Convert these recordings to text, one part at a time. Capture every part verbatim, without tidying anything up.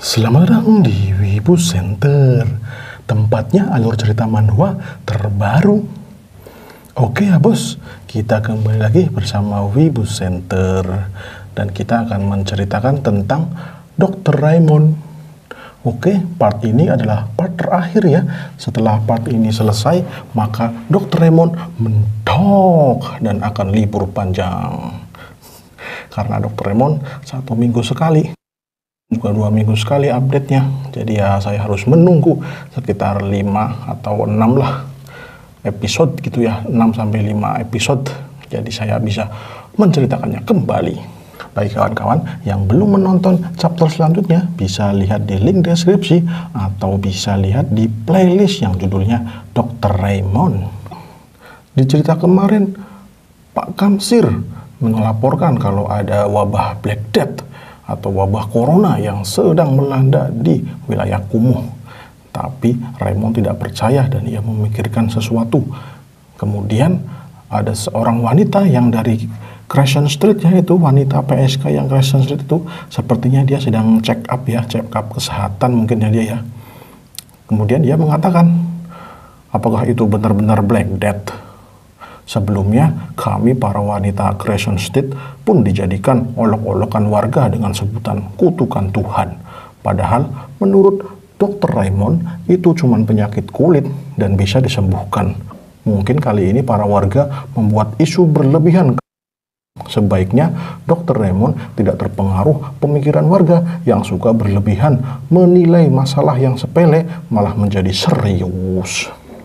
Selamat datang di Wibu Center, tempatnya alur cerita manhwa terbaru. Oke ya bos, kita kembali lagi bersama Wibu Center dan kita akan menceritakan tentang dokter Raymond. Oke, part ini adalah part terakhir ya. Setelah part ini selesai, maka dokter Raymond mentok dan akan libur panjang. Karena dokter Raymond satu minggu sekali, juga dua minggu sekali update-nya. Jadi ya saya harus menunggu sekitar lima atau enam lah episode gitu ya, enam sampai lima episode. Jadi saya bisa menceritakannya kembali. Bagi kawan-kawan yang belum menonton chapter selanjutnya, bisa lihat di link deskripsi atau bisa lihat di playlist yang judulnya dokter Raymond. Di cerita kemarin, Pak Kamsir melaporkan kalau ada wabah Black Death atau wabah corona yang sedang melanda di wilayah kumuh. Tapi Raymond tidak percaya dan ia memikirkan sesuatu. Kemudian ada seorang wanita yang dari Crescent Street, yaitu wanita P S K yang Crescent Street itu, sepertinya dia sedang check up ya, check up kesehatan mungkin ya dia ya. Kemudian dia mengatakan, apakah itu benar-benar Black Death? Sebelumnya, kami para wanita Crescent Street pun dijadikan olok-olokan warga dengan sebutan kutukan Tuhan. Padahal, menurut dokter Raymond, itu cuma penyakit kulit dan bisa disembuhkan. Mungkin kali ini para warga membuat isu berlebihan. Sebaiknya, dokter Raymond tidak terpengaruh pemikiran warga yang suka berlebihan menilai masalah yang sepele malah menjadi serius.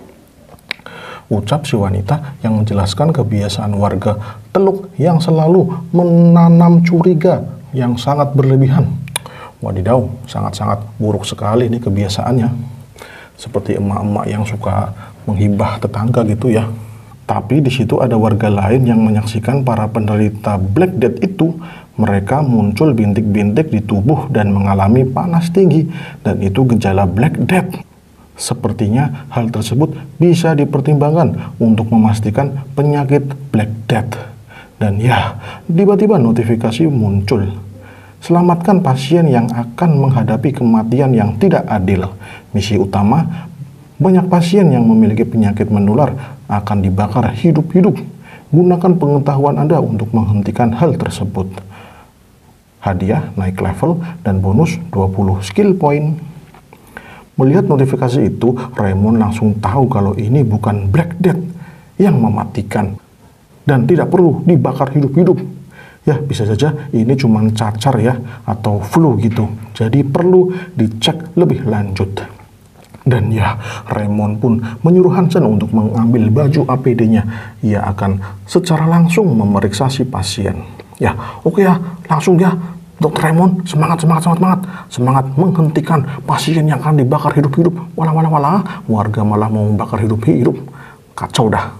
Ucap si wanita yang menjelaskan kebiasaan warga Teluk yang selalu menanam curiga yang sangat berlebihan. Wadidaw, sangat-sangat buruk sekali ini kebiasaannya. Seperti emak-emak yang suka menghibah tetangga gitu ya. Tapi di situ ada warga lain yang menyaksikan para penderita Black Death itu. Mereka muncul bintik-bintik di tubuh dan mengalami panas tinggi. Dan itu gejala Black Death. Sepertinya hal tersebut bisa dipertimbangkan untuk memastikan penyakit Black Death. Dan ya, tiba-tiba notifikasi muncul. Selamatkan pasien yang akan menghadapi kematian yang tidak adil. Misi utama, banyak pasien yang memiliki penyakit menular akan dibakar hidup-hidup. Gunakan pengetahuan Anda untuk menghentikan hal tersebut. Hadiah naik level dan bonus dua puluh skill point. Melihat notifikasi itu, Raymond langsung tahu kalau ini bukan Black Death yang mematikan dan tidak perlu dibakar hidup-hidup. Ya, bisa saja ini cuma cacar ya, atau flu gitu. Jadi perlu dicek lebih lanjut. Dan ya, Raymond pun menyuruh Hansen untuk mengambil baju A P D-nya. Ia akan secara langsung memeriksa si pasien. Ya, oke ya, langsung ya. dokter Raymond, semangat, semangat, semangat, semangat. Semangat menghentikan pasien yang akan dibakar hidup-hidup. Walah, walah, walah. Warga malah mau membakar hidup-hidup. Kacau dah.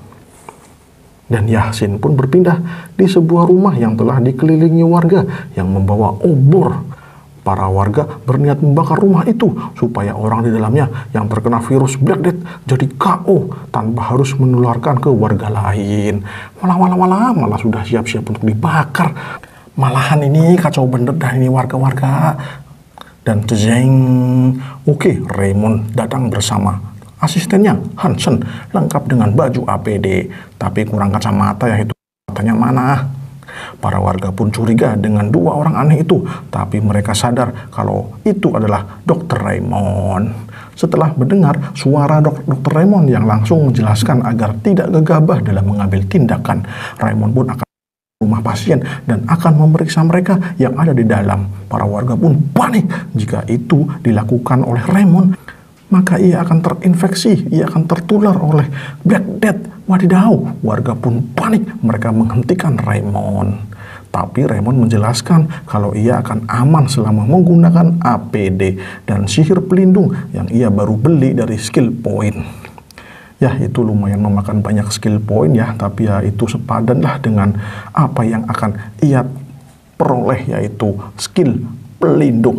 Dan Yasin pun berpindah di sebuah rumah yang telah dikelilingi warga yang membawa obor. Para warga berniat membakar rumah itu supaya orang di dalamnya yang terkena virus Black Death jadi K O tanpa harus menularkan ke warga lain. Walah, walah, walah, malah sudah siap-siap untuk dibakar. Malahan ini kacau bener dah ini warga-warga. Dan jeng, oke, Raymond datang bersama asistennya Hansen lengkap dengan baju A P D, tapi kurang kacamata ya, itu katanya mana. Para warga pun curiga dengan dua orang aneh itu, tapi mereka sadar kalau itu adalah dokter Raymond. Setelah mendengar suara dok dokter Raymond yang langsung menjelaskan agar tidak gegabah dalam mengambil tindakan, Raymond pun akan rumah pasien dan akan memeriksa mereka yang ada di dalam. Para warga pun panik jika itu dilakukan oleh Raymond, maka ia akan terinfeksi, ia akan tertular oleh Black Death. Wadidaw, warga pun panik, mereka menghentikan Raymond. Tapi Raymond menjelaskan kalau ia akan aman selama menggunakan A P D dan sihir pelindung yang ia baru beli dari skill point. Ya, itu lumayan memakan banyak skill point ya, tapi ya itu sepadan lah dengan apa yang akan ia peroleh, yaitu skill pelindung.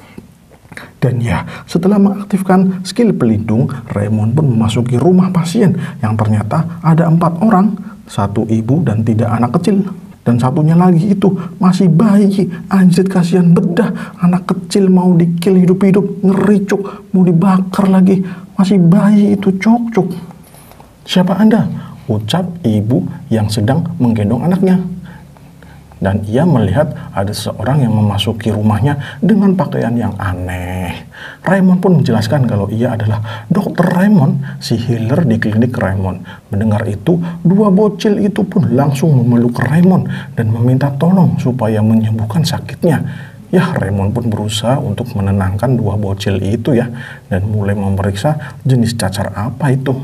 Dan ya, setelah mengaktifkan skill pelindung, Raymond pun memasuki rumah pasien yang ternyata ada empat orang, satu ibu dan tiga anak kecil. Dan satunya lagi itu masih bayi. Anjir, kasihan bedah. Anak kecil mau dikil hidup-hidup. Ngeri cuk. Mau dibakar lagi. Masih bayi itu cuk cuk. Siapa Anda? Ucap ibu yang sedang menggendong anaknya. Dan ia melihat ada seseorang yang memasuki rumahnya dengan pakaian yang aneh. Raymond pun menjelaskan kalau ia adalah dokter Raymond, si healer di klinik Raymond. Mendengar itu, dua bocil itu pun langsung memeluk Raymond dan meminta tolong supaya menyembuhkan sakitnya. Ya, Raymond pun berusaha untuk menenangkan dua bocil itu ya, dan mulai memeriksa jenis cacar apa itu.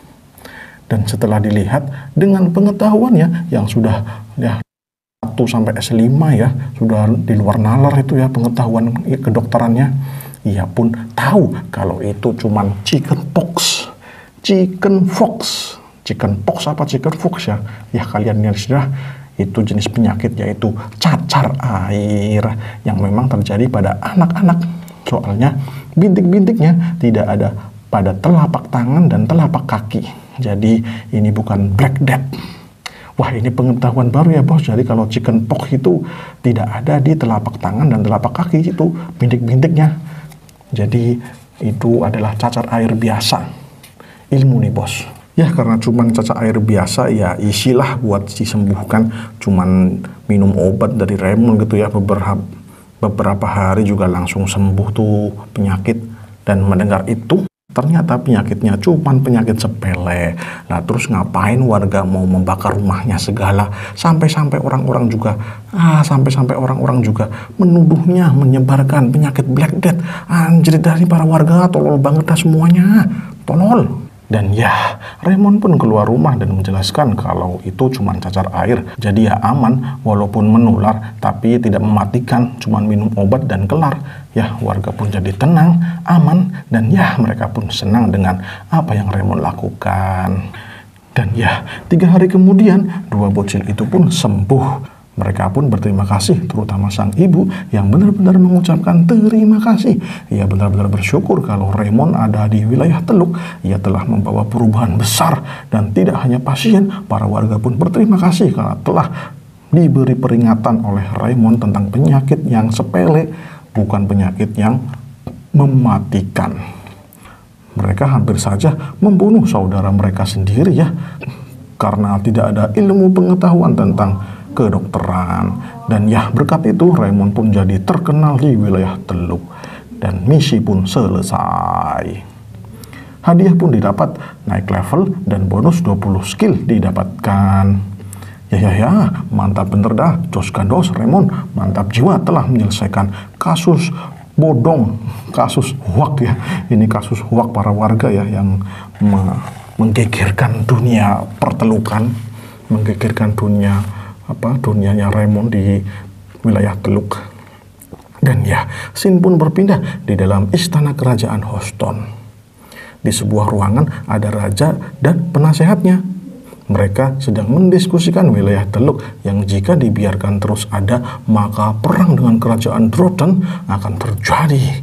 Dan setelah dilihat dengan pengetahuannya yang sudah ya satu sampai S lima ya, sudah di luar nalar itu ya pengetahuan kedokterannya, ia pun tahu kalau itu cuman chicken pox. Chicken fox. Chicken pox apa chicken fox ya? Ya kalian lihat sudah, itu jenis penyakit yaitu cacar air yang memang terjadi pada anak-anak. Soalnya bintik-bintiknya tidak ada pada telapak tangan dan telapak kaki. Jadi ini bukan Black Death. Wah, ini pengetahuan baru ya bos. Jadi kalau chicken pox itu tidak ada di telapak tangan dan telapak kaki, itu bintik-bintiknya. Jadi itu adalah cacar air biasa. Ilmu nih bos. Ya karena cuman cacar air biasa ya isilah buat disembuhkan. Cuman minum obat dari Raymond gitu ya, beberapa beberapa hari juga langsung sembuh tuh penyakit. Dan mendengar itu, ternyata penyakitnya cuman penyakit sepele. Nah terus ngapain warga mau membakar rumahnya segala? Sampai-sampai orang-orang juga, ah sampai-sampai orang-orang juga menuduhnya menyebarkan penyakit Black Death. Anjir, dari para warga tolol banget dah semuanya, tolol. Dan ya, Raymond pun keluar rumah dan menjelaskan kalau itu cuma cacar air. Jadi ya aman, walaupun menular, tapi tidak mematikan, cuma minum obat dan kelar. Ya, warga pun jadi tenang, aman, dan ya mereka pun senang dengan apa yang Raymond lakukan. Dan ya, tiga hari kemudian, dua bocil itu pun sembuh. Mereka pun berterima kasih, terutama sang ibu yang benar-benar mengucapkan terima kasih. Ia benar-benar bersyukur kalau Raymond ada di wilayah Teluk. Ia telah membawa perubahan besar, dan tidak hanya pasien, para warga pun berterima kasih karena telah diberi peringatan oleh Raymond tentang penyakit yang sepele, bukan penyakit yang mematikan. Mereka hampir saja membunuh saudara mereka sendiri ya, karena tidak ada ilmu pengetahuan tentang kedokteran. Dan ya berkat itu Raymond pun jadi terkenal di wilayah Teluk, dan misi pun selesai. Hadiah pun didapat, naik level, dan bonus dua puluh skill didapatkan. Ya ya ya, mantap bener dah, jos gandos Raymond, mantap jiwa telah menyelesaikan kasus bodong, kasus huak ya. Ini kasus huak para warga ya yang me menggegerkan dunia pertelukan, menggegerkan dunia apa dunianya Raymond di wilayah Teluk. Dan ya, scene pun berpindah di dalam istana kerajaan Houston. Di sebuah ruangan ada raja dan penasehatnya. Mereka sedang mendiskusikan wilayah Teluk yang jika dibiarkan terus ada, maka perang dengan kerajaan Droton akan terjadi.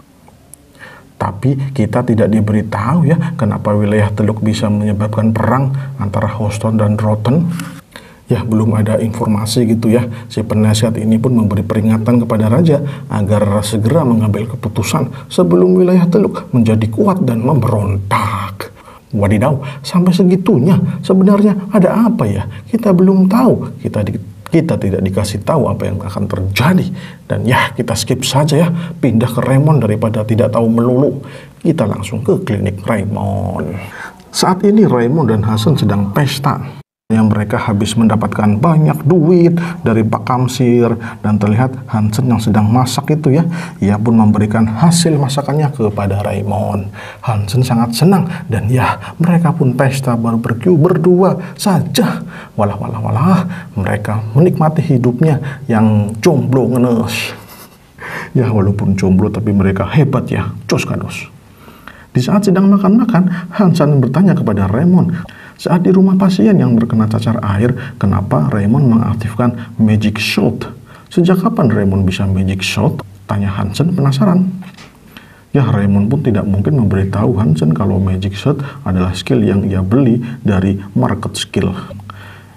Tapi kita tidak diberitahu ya kenapa wilayah Teluk bisa menyebabkan perang antara Houston dan Droton. Ya belum ada informasi gitu ya. Si penasihat ini pun memberi peringatan kepada raja agar segera mengambil keputusan sebelum wilayah Teluk menjadi kuat dan memberontak. Wadidaw, sampai segitunya sebenarnya ada apa ya? Kita belum tahu. Kita di, kita tidak dikasih tahu apa yang akan terjadi. Dan ya kita skip saja ya, pindah ke Raymond daripada tidak tahu melulu. Kita langsung ke klinik Raymond. Saat ini Raymond dan Hasan sedang pesta. Yang mereka habis mendapatkan banyak duit dari Pak Kamsir, dan terlihat Hansen yang sedang masak itu ya, ia pun memberikan hasil masakannya kepada Raymond. Hansen sangat senang, dan ya mereka pun pesta barbecue berdua saja. Walah walah walah, mereka menikmati hidupnya yang jomblo ngenes. Ya walaupun jomblo tapi mereka hebat ya, cos kados. Di saat sedang makan-makan, Hansen bertanya kepada Raymond, saat di rumah pasien yang terkena cacar air, kenapa Raymond mengaktifkan Magic Shot? Sejak kapan Raymond bisa Magic Shot? Tanya Hansen penasaran. Ya Raymond pun tidak mungkin memberitahu Hansen kalau Magic Shot adalah skill yang ia beli dari market skill.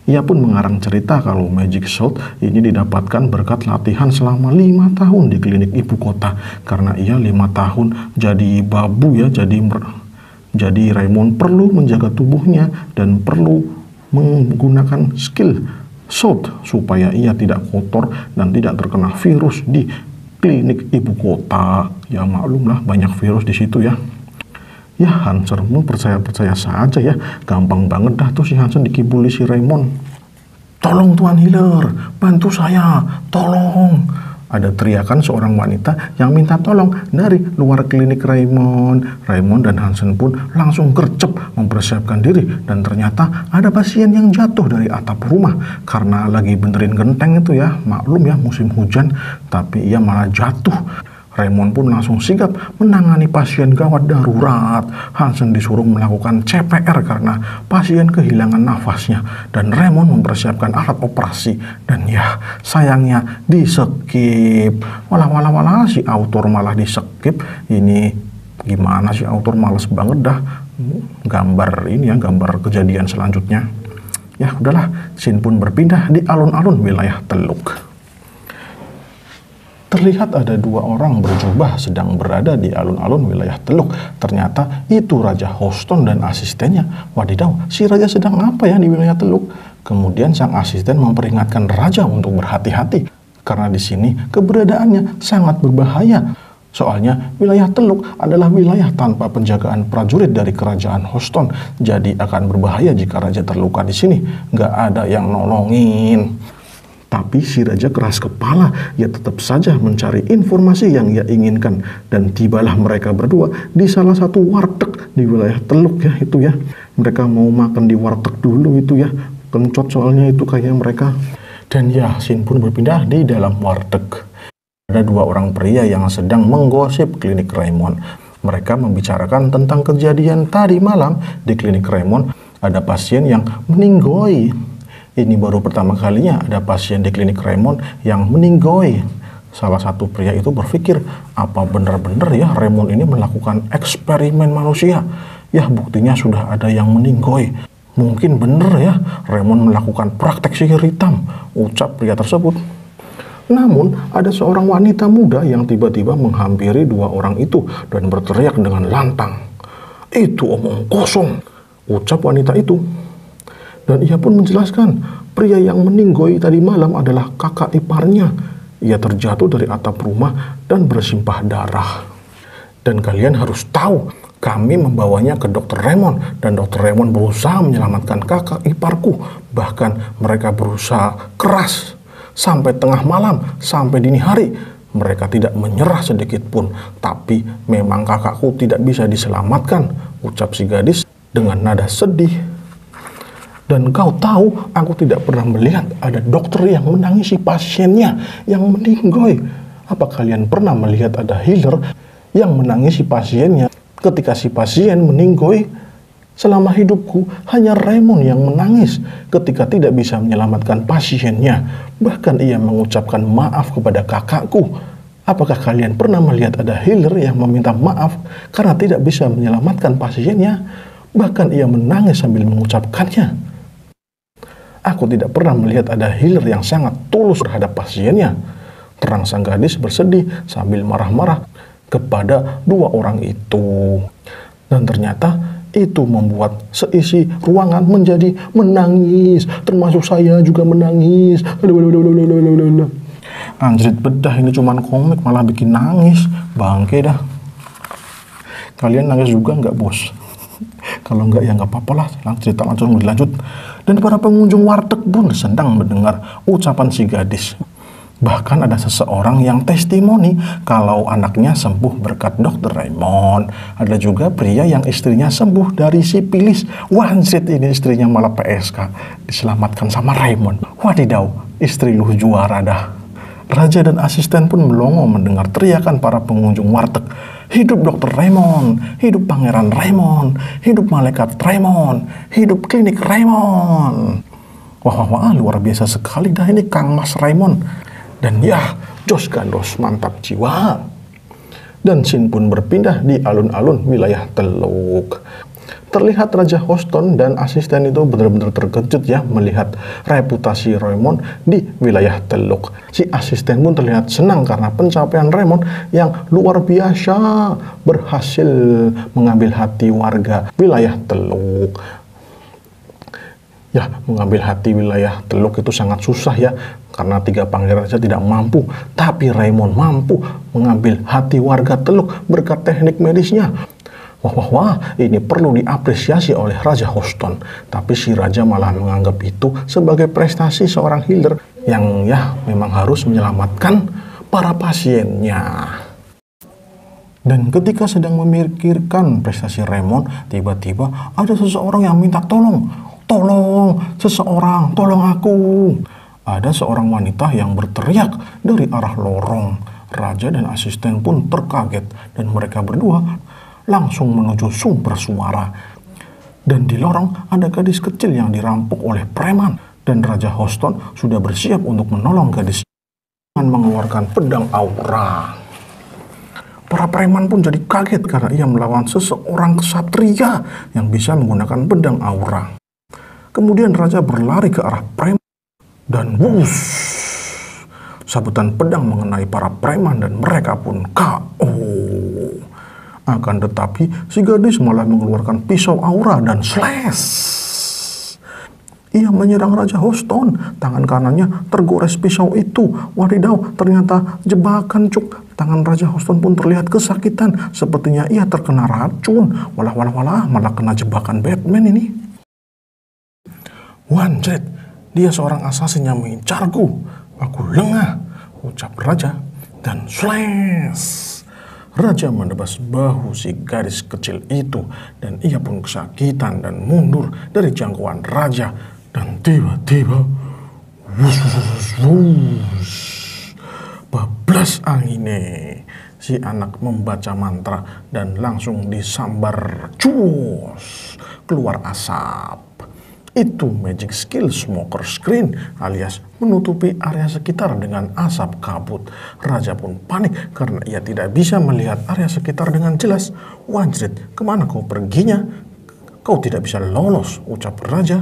Ia pun mengarang cerita kalau Magic Shot ini didapatkan berkat latihan selama lima tahun di klinik ibu kota. Karena ia lima tahun jadi babu ya, jadi jadi Raymond perlu menjaga tubuhnya dan perlu menggunakan skill Shot supaya ia tidak kotor dan tidak terkena virus di klinik ibu kota. Ya maklumlah banyak virus di situ ya. Ya Hansermu percaya-percaya saja ya, gampang banget dah tuh si Hansen dikibuli si Raymond. Tolong Tuan Healer, bantu saya, tolong. Ada teriakan seorang wanita yang minta tolong dari luar klinik Raymond. Raymond dan Hansen pun langsung gercep mempersiapkan diri dan ternyata ada pasien yang jatuh dari atap rumah karena lagi benerin genteng itu ya, maklum ya musim hujan, tapi ia malah jatuh. Raymond pun langsung sigap menangani pasien gawat darurat. Hansen disuruh melakukan C P R karena pasien kehilangan nafasnya. Dan Raymond mempersiapkan alat operasi. Dan ya, sayangnya di-skip. Walah, walah, walah, si autor malah di-skip. Ini gimana sih autor, males banget dah. Gambar ini ya, gambar kejadian selanjutnya. Ya udahlah, scene pun berpindah di alun-alun wilayah Teluk. Terlihat ada dua orang berjubah sedang berada di alun-alun wilayah Teluk. Ternyata itu Raja Houston dan asistennya. Wadidaw, si Raja sedang apa ya di wilayah Teluk? Kemudian sang asisten memperingatkan Raja untuk berhati-hati. Karena di sini keberadaannya sangat berbahaya. Soalnya wilayah Teluk adalah wilayah tanpa penjagaan prajurit dari kerajaan Houston. Jadi akan berbahaya jika Raja terluka di sini. Nggak ada yang nolongin. Tapi si Raja keras kepala, ia tetap saja mencari informasi yang ia inginkan. Dan tibalah mereka berdua di salah satu warteg di wilayah Teluk ya itu ya. Mereka mau makan di warteg dulu itu ya. Kencot soalnya itu kayak mereka. Dan ya, scene pun berpindah di dalam warteg. Ada dua orang pria yang sedang menggosip klinik Raymond. Mereka membicarakan tentang kejadian tadi malam di klinik Raymond. Ada pasien yang meninggoy. Ini baru pertama kalinya ada pasien di klinik Raymond yang meninggoy. Salah satu pria itu berpikir, apa benar-benar ya Raymond ini melakukan eksperimen manusia? Ya buktinya sudah ada yang meninggoy. Mungkin benar ya Raymond melakukan praktek sihir hitam, ucap pria tersebut. Namun ada seorang wanita muda yang tiba-tiba menghampiri dua orang itu dan berteriak dengan lantang. Itu omong kosong, ucap wanita itu. Dan ia pun menjelaskan, pria yang meninggoy tadi malam adalah kakak iparnya. Ia terjatuh dari atap rumah dan bersimpah darah. Dan kalian harus tahu, kami membawanya ke dokter Raymond. Dan dokter Raymond berusaha menyelamatkan kakak iparku. Bahkan mereka berusaha keras. Sampai tengah malam, sampai dini hari. Mereka tidak menyerah sedikit pun. Tapi memang kakakku tidak bisa diselamatkan, ucap si gadis dengan nada sedih. Dan kau tahu, aku tidak pernah melihat ada dokter yang menangisi pasiennya yang meninggoy. Apa kalian pernah melihat ada healer yang menangisi pasiennya ketika si pasien meninggoy? Selama hidupku, hanya Raymond yang menangis ketika tidak bisa menyelamatkan pasiennya. Bahkan ia mengucapkan maaf kepada kakakku. Apakah kalian pernah melihat ada healer yang meminta maaf karena tidak bisa menyelamatkan pasiennya? Bahkan ia menangis sambil mengucapkannya. Aku tidak pernah melihat ada healer yang sangat tulus terhadap pasiennya. Terang sang gadis bersedih sambil marah-marah kepada dua orang itu. Dan ternyata itu membuat seisi ruangan menjadi menangis. Termasuk saya juga menangis. Anjrit bedah, ini cuman komik malah bikin nangis. Bangke dah. Kalian nangis juga nggak bos? Kalau enggak ya nggak apa-apa lah, cerita langsung dilanjut. Dan para pengunjung warteg pun sedang mendengar ucapan si gadis. Bahkan ada seseorang yang testimoni kalau anaknya sembuh berkat dokter Raymond. Ada juga pria yang istrinya sembuh dari sipilis. Wansit ini istrinya malah P S K, diselamatkan sama Raymond. Wadidaw, istri lu juara dah. Raja dan asisten pun melongo mendengar teriakan para pengunjung warteg. Hidup dokter Raymond, hidup pangeran Raymond, hidup malaikat Raymond, hidup klinik Raymond. Wah, wah, wah, luar biasa sekali dah ini Kang Mas Raymond. Dan ya, Jos Gandos mantap jiwa. Dan scene pun berpindah di alun-alun wilayah Teluk. Terlihat Raja Houston dan asisten itu benar-benar terkejut ya melihat reputasi Raymond di wilayah Teluk. Si asisten pun terlihat senang karena pencapaian Raymond yang luar biasa berhasil mengambil hati warga wilayah Teluk. Ya, mengambil hati wilayah Teluk itu sangat susah ya, karena tiga pangeran saja tidak mampu. Tapi Raymond mampu mengambil hati warga Teluk berkat teknik medisnya. Wah, wah, wah, ini perlu diapresiasi oleh Raja Houston. Tapi si Raja malah menganggap itu sebagai prestasi seorang healer yang ya memang harus menyelamatkan para pasiennya. Dan ketika sedang memikirkan prestasi Raymond, tiba-tiba ada seseorang yang minta tolong. Tolong, seseorang, tolong aku. Ada seorang wanita yang berteriak dari arah lorong. Raja dan asisten pun terkaget dan mereka berdua langsung menuju sumber suara. Dan di lorong ada gadis kecil yang dirampok oleh preman. Dan Raja Houston sudah bersiap untuk menolong gadis dengan mengeluarkan pedang aura. Para preman pun jadi kaget karena ia melawan seseorang ksatria yang bisa menggunakan pedang aura. Kemudian Raja berlari ke arah preman dan wush, sabetan pedang mengenai para preman dan mereka pun K O. Akan tetapi si gadis malah mengeluarkan pisau aura dan slash. Ia menyerang Raja Houston. Tangan kanannya tergores pisau itu. Wadidaw, ternyata jebakan cuk. Tangan Raja Houston pun terlihat kesakitan. Sepertinya ia terkena racun. Walah walah walah, malah kena jebakan Batman ini. Wanjret, dia seorang asasin yang mengincarku. Aku lengah, ucap Raja, dan slash. Raja menebas bahu si gadis kecil itu dan ia pun kesakitan dan mundur dari jangkauan Raja. Dan tiba-tiba wush, wush, wush, bablas angine. Si anak membaca mantra dan langsung disambar cus keluar asap. Itu magic skill smoker screen alias menutupi area sekitar dengan asap kabut. Raja pun panik karena ia tidak bisa melihat area sekitar dengan jelas. Wanjrit, kemana kau perginya? Kau tidak bisa lolos, ucap Raja.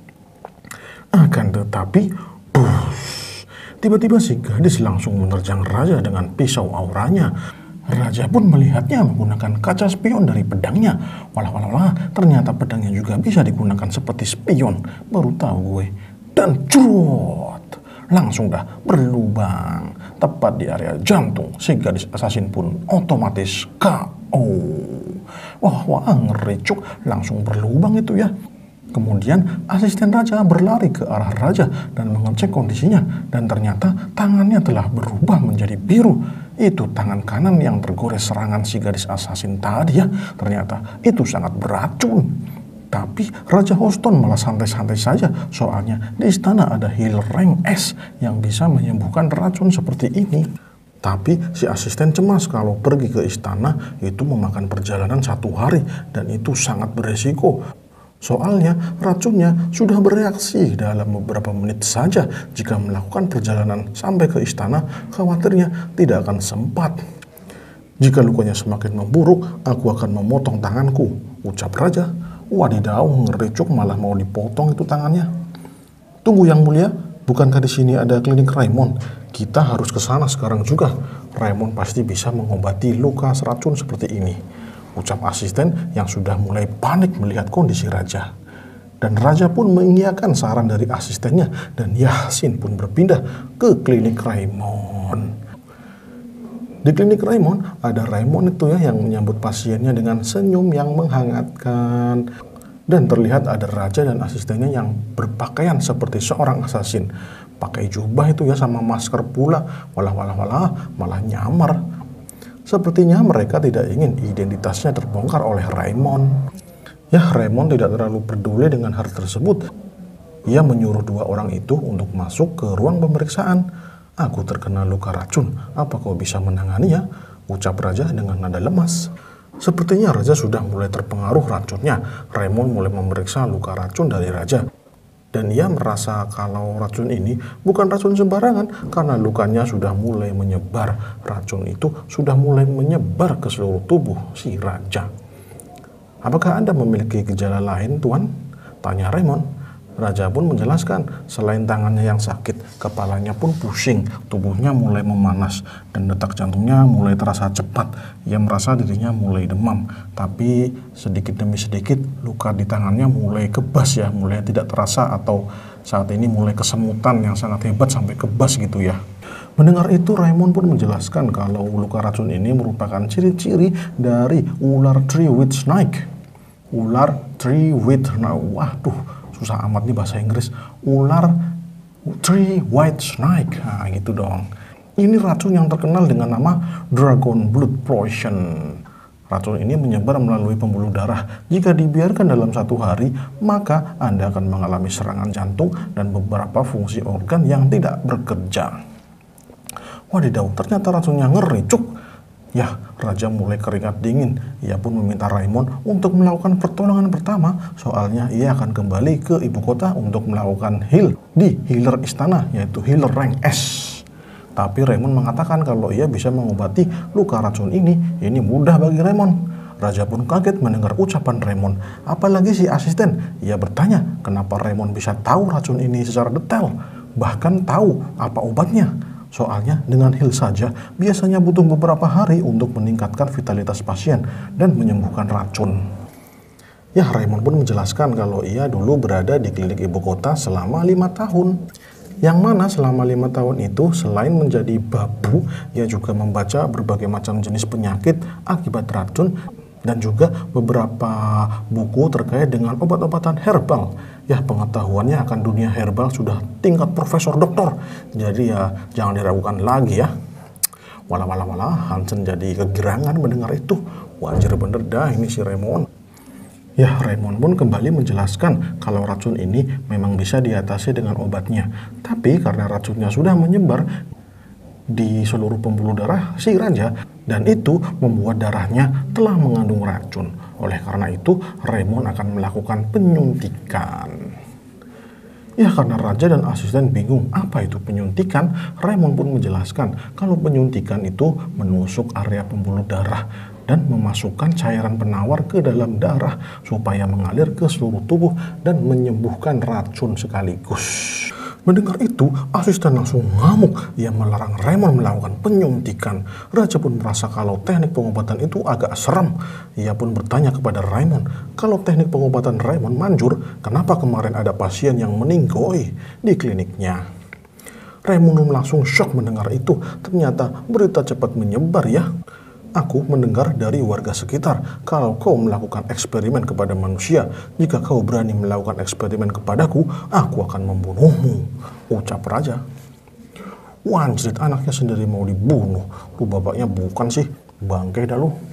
Akan tetapi, bush, tiba-tiba si gadis langsung menerjang Raja dengan pisau auranya. Raja pun melihatnya menggunakan kaca spion dari pedangnya. Walah walah walah, ternyata pedangnya juga bisa digunakan seperti spion. Baru tahu gue. Dan curut, langsung dah berlubang tepat di area jantung. Si gadis asasin pun otomatis K O. Wah wah, ngeri cuk, langsung berlubang itu ya. Kemudian asisten Raja berlari ke arah Raja dan mengecek kondisinya. Dan ternyata tangannya telah berubah menjadi biru. Itu tangan kanan yang tergores serangan si gadis asasin tadi ya. Ternyata itu sangat beracun. Tapi Raja Houston malah santai-santai saja. Soalnya di istana ada healer rank S yang bisa menyembuhkan racun seperti ini. Tapi si asisten cemas kalau pergi ke istana itu memakan perjalanan satu hari. Dan itu sangat beresiko. Soalnya racunnya sudah bereaksi dalam beberapa menit saja. Jika melakukan perjalanan sampai ke istana, khawatirnya tidak akan sempat. Jika lukanya semakin memburuk, aku akan memotong tanganku, ucap Raja. Wadidaw, ngeri cuk, malah mau dipotong itu tangannya. Tunggu yang mulia, bukankah di sini ada klinik Raymond? Kita harus ke sana sekarang juga. Raymond pasti bisa mengobati luka seracun seperti ini, ucap asisten yang sudah mulai panik melihat kondisi Raja. Dan Raja pun mengiyakan saran dari asistennya dan Yasin pun berpindah ke klinik Raymond. Di klinik Raymond ada Raymond itu ya yang menyambut pasiennya dengan senyum yang menghangatkan. Dan terlihat ada Raja dan asistennya yang berpakaian seperti seorang asasin. Pakai jubah itu ya sama masker pula. Walah walah walah, malah nyamar. Sepertinya mereka tidak ingin identitasnya terbongkar oleh Raymond. Ya, Raymond tidak terlalu peduli dengan hal tersebut. Ia menyuruh dua orang itu untuk masuk ke ruang pemeriksaan. Aku terkena luka racun, apa kau bisa menanganinya? Ucap Raja dengan nada lemas. Sepertinya Raja sudah mulai terpengaruh racunnya. Raymond mulai memeriksa luka racun dari Raja. Dan ia merasa kalau racun ini bukan racun sembarangan karena lukanya sudah mulai menyebar. Racun itu sudah mulai menyebar ke seluruh tubuh si Raja. Apakah Anda memiliki gejala lain, Tuan? Tanya Raymond. Raja pun menjelaskan, selain tangannya yang sakit, kepalanya pun pusing, tubuhnya mulai memanas, dan detak jantungnya mulai terasa cepat. Ia merasa dirinya mulai demam, tapi sedikit demi sedikit luka di tangannya mulai kebas ya, mulai tidak terasa atau saat ini mulai kesemutan yang sangat hebat sampai kebas gitu ya. Mendengar itu, Raymond pun menjelaskan kalau luka racun ini merupakan ciri-ciri dari ular three-winged snake. Ular three-winged, nah, waduh, susah amat nih bahasa Inggris. Ular three-winged snake, nah gitu dong. Ini racun yang terkenal dengan nama dragon blood poison. Racun ini menyebar melalui pembuluh darah. Jika dibiarkan dalam satu hari, maka Anda akan mengalami serangan jantung dan beberapa fungsi organ yang tidak bekerja. Wadidaw, ternyata racunnya ngeri, cuk. Ya, Raja mulai keringat dingin. Ia pun meminta Raymond untuk melakukan pertolongan pertama, soalnya ia akan kembali ke ibu kota untuk melakukan heal di healer istana, yaitu healer rank S. Tapi Raymond mengatakan kalau ia bisa mengobati luka racun ini, ini mudah bagi Raymond. Raja pun kaget mendengar ucapan Raymond. Apalagi si asisten, ia bertanya kenapa Raymond bisa tahu racun ini secara detail, bahkan tahu apa obatnya. Soalnya dengan heal saja biasanya butuh beberapa hari untuk meningkatkan vitalitas pasien dan menyembuhkan racun. Ya, Raymond pun menjelaskan kalau ia dulu berada di klinik ibu kota selama lima tahun. Yang mana selama lima tahun itu selain menjadi babu, ia juga membaca berbagai macam jenis penyakit akibat racun dan juga beberapa buku terkait dengan obat-obatan herbal. Ya, pengetahuannya akan dunia herbal sudah tingkat profesor doktor. Jadi ya jangan diragukan lagi ya. Walah walah walah, Hansen jadi kegirangan mendengar itu. Wajar bener dah ini si Raymond. Ya, Raymond pun kembali menjelaskan kalau racun ini memang bisa diatasi dengan obatnya. Tapi karena racunnya sudah menyebar di seluruh pembuluh darah si raja, dan itu membuat darahnya telah mengandung racun. Oleh karena itu, Raymond akan melakukan penyuntikan. Ya, karena raja dan asisten bingung apa itu penyuntikan, Raymond pun menjelaskan kalau penyuntikan itu menusuk area pembuluh darah dan memasukkan cairan penawar ke dalam darah supaya mengalir ke seluruh tubuh dan menyembuhkan racun sekaligus. Mendengar itu, asisten langsung ngamuk. Ia melarang Raymond melakukan penyuntikan. Raja pun merasa kalau teknik pengobatan itu agak seram. Ia pun bertanya kepada Raymond, kalau teknik pengobatan Raymond manjur, kenapa kemarin ada pasien yang meninggoy di kliniknya? Raymond langsung shock mendengar itu. Ternyata berita cepat menyebar ya. Aku mendengar dari warga sekitar kalau kau melakukan eksperimen kepada manusia. Jika kau berani melakukan eksperimen kepadaku, aku akan membunuhmu, ucap raja. Wanjrit, anaknya sendiri mau dibunuh. Lu bapaknya bukan sih, bangke dah lu.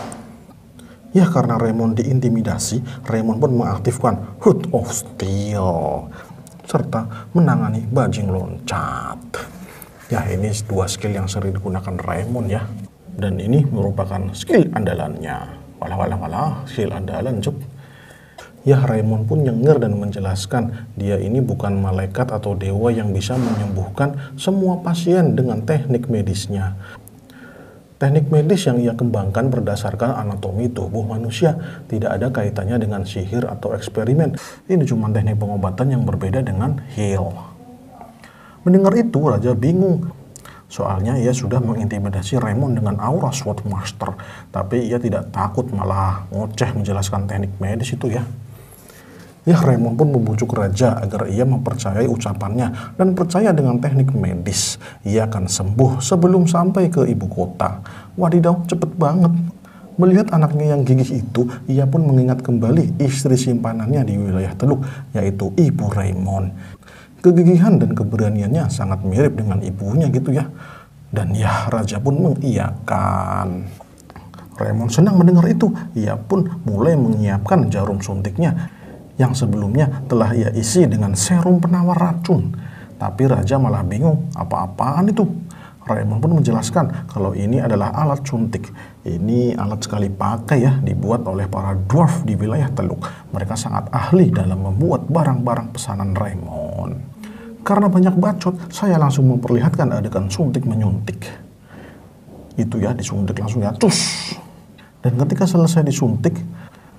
Ya, karena Raymond diintimidasi, Raymond pun mengaktifkan Hood of Steel serta menangani bajing loncat. Ya, ini dua skill yang sering digunakan Raymond ya. Dan ini merupakan skill andalannya. Walah walah walah, skill andalan cuk. Ya, Raymond pun nyengir dan menjelaskan dia ini bukan malaikat atau dewa yang bisa menyembuhkan semua pasien dengan teknik medisnya. Teknik medis yang ia kembangkan berdasarkan anatomi tubuh manusia, tidak ada kaitannya dengan sihir atau eksperimen. Ini cuma teknik pengobatan yang berbeda dengan heal. Mendengar itu, raja bingung. Soalnya ia sudah mengintimidasi Raymond dengan aura Sword Master, tapi ia tidak takut, malah ngoceh menjelaskan teknik medis itu ya. Ya, Raymond pun membujuk raja agar ia mempercayai ucapannya dan percaya dengan teknik medis. Ia akan sembuh sebelum sampai ke ibu kota. Wadidaw, cepet banget. Melihat anaknya yang gigih itu, ia pun mengingat kembali istri simpanannya di wilayah Teluk, yaitu Ibu Raymond. Kegigihan dan keberaniannya sangat mirip dengan ibunya gitu ya. Dan ya, raja pun mengiyakan. Raymond senang mendengar itu. Ia pun mulai menyiapkan jarum suntiknya yang sebelumnya telah ia isi dengan serum penawar racun. Tapi raja malah bingung, apa-apaan itu? Raymond pun menjelaskan kalau ini adalah alat suntik. Ini alat sekali pakai ya, dibuat oleh para dwarf di wilayah Teluk. Mereka sangat ahli dalam membuat barang-barang pesanan Raymond. Karena banyak bacot, saya langsung memperlihatkan adegan suntik menyuntik. Itu ya, disuntik langsung ya, cus. Dan ketika selesai disuntik,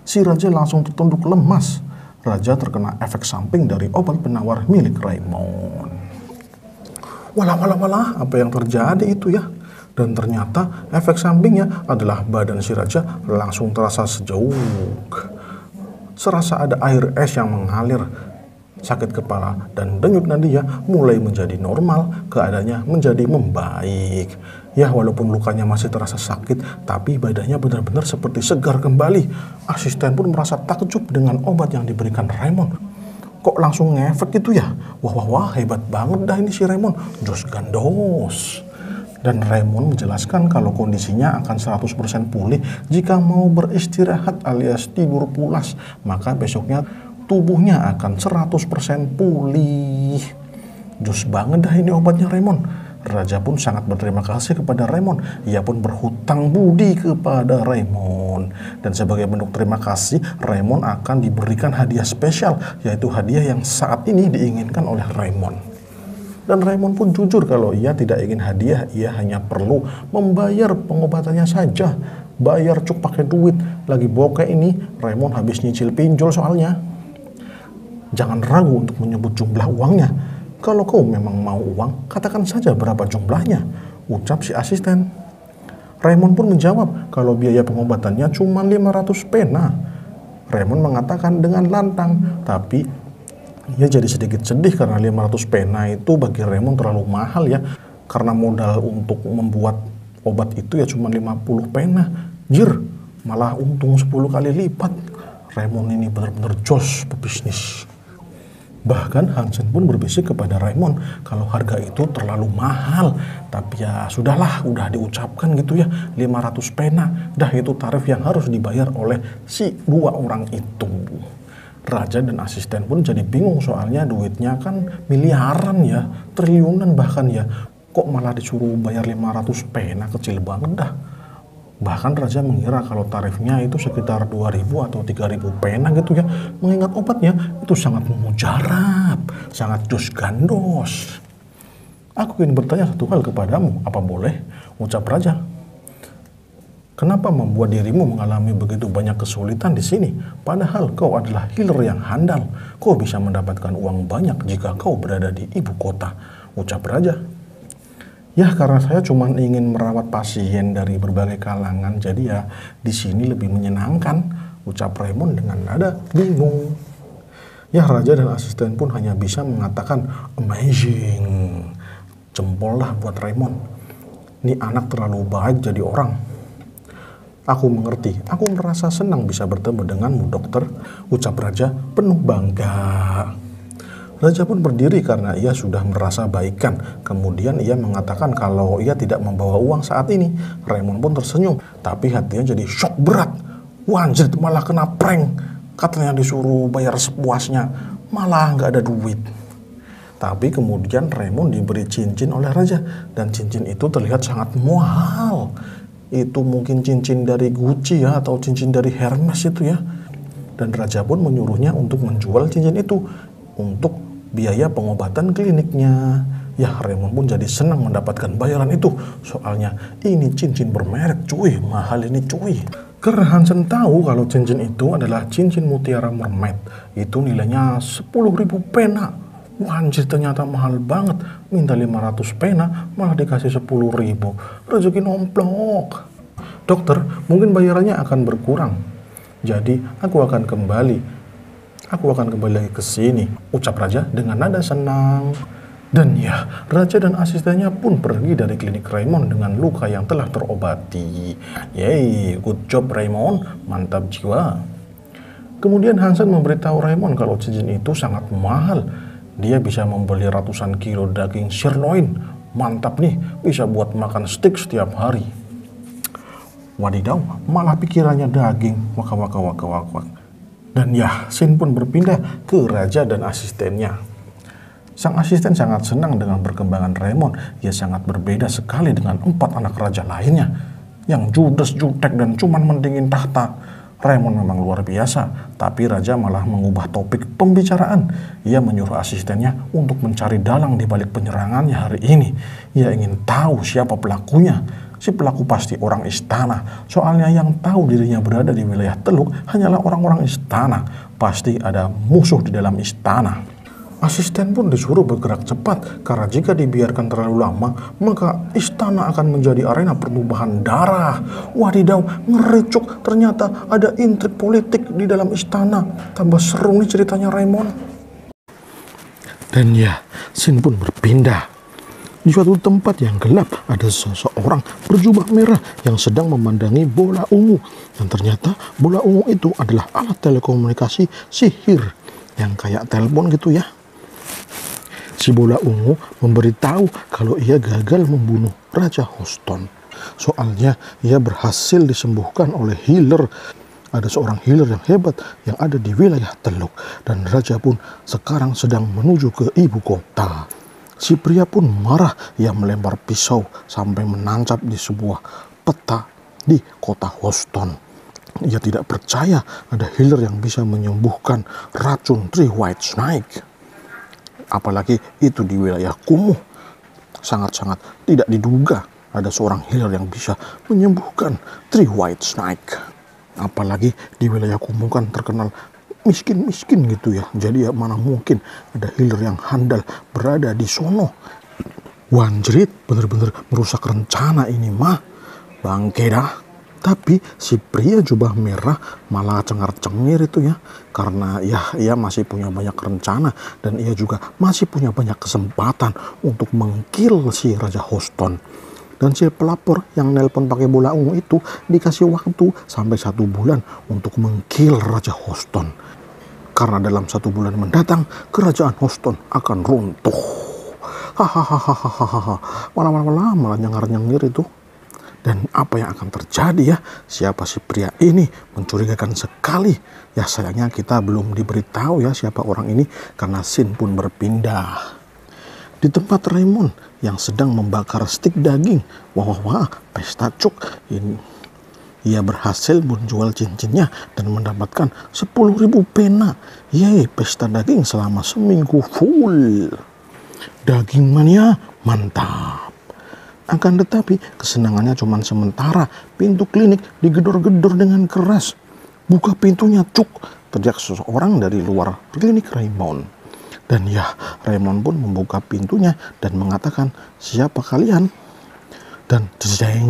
Si raja langsung tertunduk lemas. Raja terkena efek samping dari obat penawar milik Raymond. Walah, walah, walah, apa yang terjadi itu ya? Dan ternyata efek sampingnya adalah badan si raja langsung terasa sejuk. Serasa ada air es yang mengalir. Sakit kepala dan denyut nadinya mulai menjadi normal, keadaannya menjadi membaik. Ya, walaupun lukanya masih terasa sakit, tapi badannya benar-benar seperti segar kembali. Asisten pun merasa takjub dengan obat yang diberikan Raymond. Kok langsung ngefek gitu ya? Wah, wah, wah, hebat banget dah ini si Raymond. Jos gandos. Dan Raymond menjelaskan kalau kondisinya akan seratus persen pulih jika mau beristirahat alias tidur pulas. Maka besoknya tubuhnya akan seratus persen pulih. Jos banget dah ini obatnya Raymond. Raja pun sangat berterima kasih kepada Raymond. Ia pun berhutang budi kepada Raymond. Dan sebagai bentuk terima kasih, Raymond akan diberikan hadiah spesial, yaitu hadiah yang saat ini diinginkan oleh Raymond. Dan Raymond pun jujur kalau ia tidak ingin hadiah, ia hanya perlu membayar pengobatannya saja. Bayar cuk pakai duit. Lagi bokeh ini, Raymond habis nyicil pinjol soalnya. Jangan ragu untuk menyebut jumlah uangnya. Kalau kau memang mau uang, katakan saja berapa jumlahnya, ucap si asisten. Raymond pun menjawab kalau biaya pengobatannya cuma lima ratus pena. Raymond mengatakan dengan lantang, tapi ia jadi sedikit sedih karena lima ratus pena itu bagi Raymond terlalu mahal ya. Karena modal untuk membuat obat itu ya cuma lima puluh pena. Jir, malah untung sepuluh kali lipat. Raymond ini benar-benar jos pebisnis. Bahkan Hansen pun berbisik kepada Raymond kalau harga itu terlalu mahal. Tapi ya sudahlah, udah diucapkan gitu ya, lima ratus pena. Dah itu tarif yang harus dibayar oleh si dua orang itu. Raja dan asisten pun jadi bingung soalnya duitnya kan miliaran ya, triliunan bahkan ya. Kok malah disuruh bayar lima ratus pena, kecil banget dah. Bahkan Raja mengira kalau tarifnya itu sekitar dua ribu atau tiga ribu pena gitu ya. Mengingat obatnya itu sangat mujarab, sangat jos gandos. Aku ingin bertanya satu hal kepadamu, apa boleh? Ucap Raja. Kenapa membuat dirimu mengalami begitu banyak kesulitan di sini? Padahal kau adalah healer yang handal. Kau bisa mendapatkan uang banyak jika kau berada di ibu kota, ucap Raja. Ya, karena saya cuma ingin merawat pasien dari berbagai kalangan, jadi ya di sini lebih menyenangkan, ucap Raymond dengan nada bingung. Ya, Raja dan asisten pun hanya bisa mengatakan amazing. Jempol lah buat Raymond. Ini anak terlalu baik jadi orang. Aku mengerti, aku merasa senang bisa bertemu denganmu dokter, ucap Raja penuh bangga. Raja pun berdiri karena ia sudah merasa baikan. Kemudian ia mengatakan kalau ia tidak membawa uang saat ini. Raymond pun tersenyum, tapi hatinya jadi shock berat. Wanjir, malah kena prank. Katanya disuruh bayar sepuasnya, malah nggak ada duit. Tapi kemudian Raymond diberi cincin oleh Raja, dan cincin itu terlihat sangat mahal. Itu mungkin cincin dari Gucci ya, atau cincin dari Hermes itu ya. Dan Raja pun menyuruhnya untuk menjual cincin itu untuk biaya pengobatan kliniknya. Ya, Raymond pun jadi senang mendapatkan bayaran itu. Soalnya ini cincin bermerek cuy, mahal ini cuy. Karena Hansen tahu kalau cincin itu adalah cincin mutiara mermaid. Itu nilainya sepuluh ribu pena. Wanjir, ternyata mahal banget. Minta lima ratus pena, malah dikasih sepuluh ribu. Rezeki nomplok. Dokter, mungkin bayarannya akan berkurang. Jadi, aku akan kembali. Aku akan kembali lagi ke sini, ucap Raja dengan nada senang. Dan ya, Raja dan asistennya pun pergi dari klinik Raymond dengan luka yang telah terobati. Yeay, good job Raymond, mantap jiwa. Kemudian Hansen memberitahu Raymond kalau cincin itu sangat mahal. Dia bisa membeli ratusan kilo daging sirloin. Mantap nih, bisa buat makan steak setiap hari. Wadidaw, malah pikirannya daging. Waka waka waka waka. Dan ya, scene pun berpindah ke Raja dan asistennya. Sang asisten sangat senang dengan perkembangan Raymond. Ia sangat berbeda sekali dengan empat anak raja lainnya yang judes, jutek, dan cuman mendingin tahta. Raymond memang luar biasa, tapi Raja malah mengubah topik pembicaraan. Ia menyuruh asistennya untuk mencari dalang di balik penyerangannya hari ini. Ia ingin tahu siapa pelakunya. Si pelaku pasti orang istana, soalnya yang tahu dirinya berada di wilayah Teluk hanyalah orang-orang istana. Pasti ada musuh di dalam istana. Asisten pun disuruh bergerak cepat, karena jika dibiarkan terlalu lama, maka istana akan menjadi arena pertumpahan darah. Wadidaw, ngeri cuk, ternyata ada intrik politik di dalam istana. Tambah seru nih ceritanya Raymond. Dan ya, scene pun berpindah. Di suatu tempat yang gelap ada seseorang berjubah merah yang sedang memandangi bola ungu. Dan ternyata bola ungu itu adalah alat telekomunikasi sihir yang kayak telepon gitu ya. Si bola ungu memberitahu kalau ia gagal membunuh Raja Houston. Soalnya ia berhasil disembuhkan oleh healer. Ada seorang healer yang hebat yang ada di wilayah Teluk. Dan Raja pun sekarang sedang menuju ke ibu kota. Si pria pun marah, ia melempar pisau sampai menancap di sebuah peta di kota Houston. Ia tidak percaya ada healer yang bisa menyembuhkan racun Three White Snake. Apalagi itu di wilayah kumuh. Sangat-sangat tidak diduga ada seorang healer yang bisa menyembuhkan Three White Snake. Apalagi di wilayah kumuh kan terkenal miskin-miskin gitu ya. Jadi ya mana mungkin ada healer yang handal berada di sono. Wanjrit bener-bener merusak rencana ini mah. Bangke dah. Tapi si pria jubah merah malah cengar-cengir itu ya. Karena ya ia masih punya banyak rencana. Dan ia juga masih punya banyak kesempatan untuk mengkill si Raja Houston. Dan si pelapor yang nelpon pakai bola ungu itu dikasih waktu sampai satu bulan untuk mengkill Raja Houston. Karena dalam satu bulan mendatang kerajaan Houston akan runtuh. Hahaha, malah-malah malah nyengar-nyengir itu. Dan apa yang akan terjadi ya? Siapa si pria ini? Mencurigakan sekali. Ya sayangnya kita belum diberitahu ya siapa orang ini karena scene pun berpindah. Di tempat Raymond yang sedang membakar stik daging. Wah wah wah, pesta cuk. Ini ia berhasil menjual cincinnya dan mendapatkan sepuluh ribu pena. Yeay, pesta daging selama seminggu full. Daging mania mantap. Akan tetapi kesenangannya cuma sementara. Pintu klinik digedor-gedor dengan keras. Buka pintunya cuk, teriak seseorang dari luar klinik Raymond. Dan ya, Raymond pun membuka pintunya dan mengatakan, siapa kalian? Dan jeng,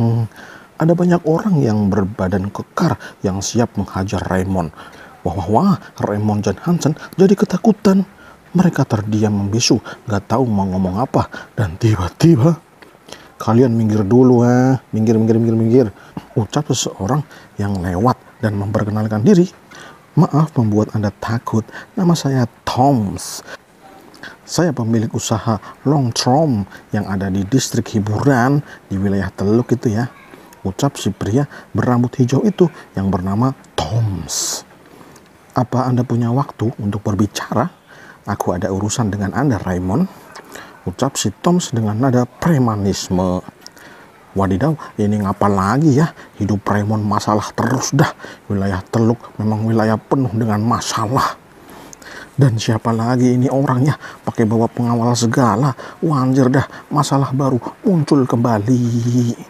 ada banyak orang yang berbadan kekar yang siap menghajar Raymond. Wah wah wah, Raymond dan Hansen jadi ketakutan. Mereka terdiam membisu, gak tahu mau ngomong apa. Dan tiba-tiba, kalian minggir dulu ah, minggir, minggir, minggir, minggir. Ucap seseorang yang lewat dan memperkenalkan diri. Maaf membuat Anda takut, nama saya Toms. Saya pemilik usaha Longtrom yang ada di distrik hiburan di wilayah Teluk itu ya. Ucap si pria berambut hijau itu yang bernama Toms. Apa Anda punya waktu untuk berbicara? Aku ada urusan dengan Anda, Raymond. Ucap si Toms dengan nada premanisme. Wadidaw, ini ngapa lagi ya? Hidup Raymond masalah terus dah. Wilayah Teluk memang wilayah penuh dengan masalah. Dan siapa lagi ini orangnya? Pakai bawa pengawal segala. Wanjir dah, masalah baru muncul kembali.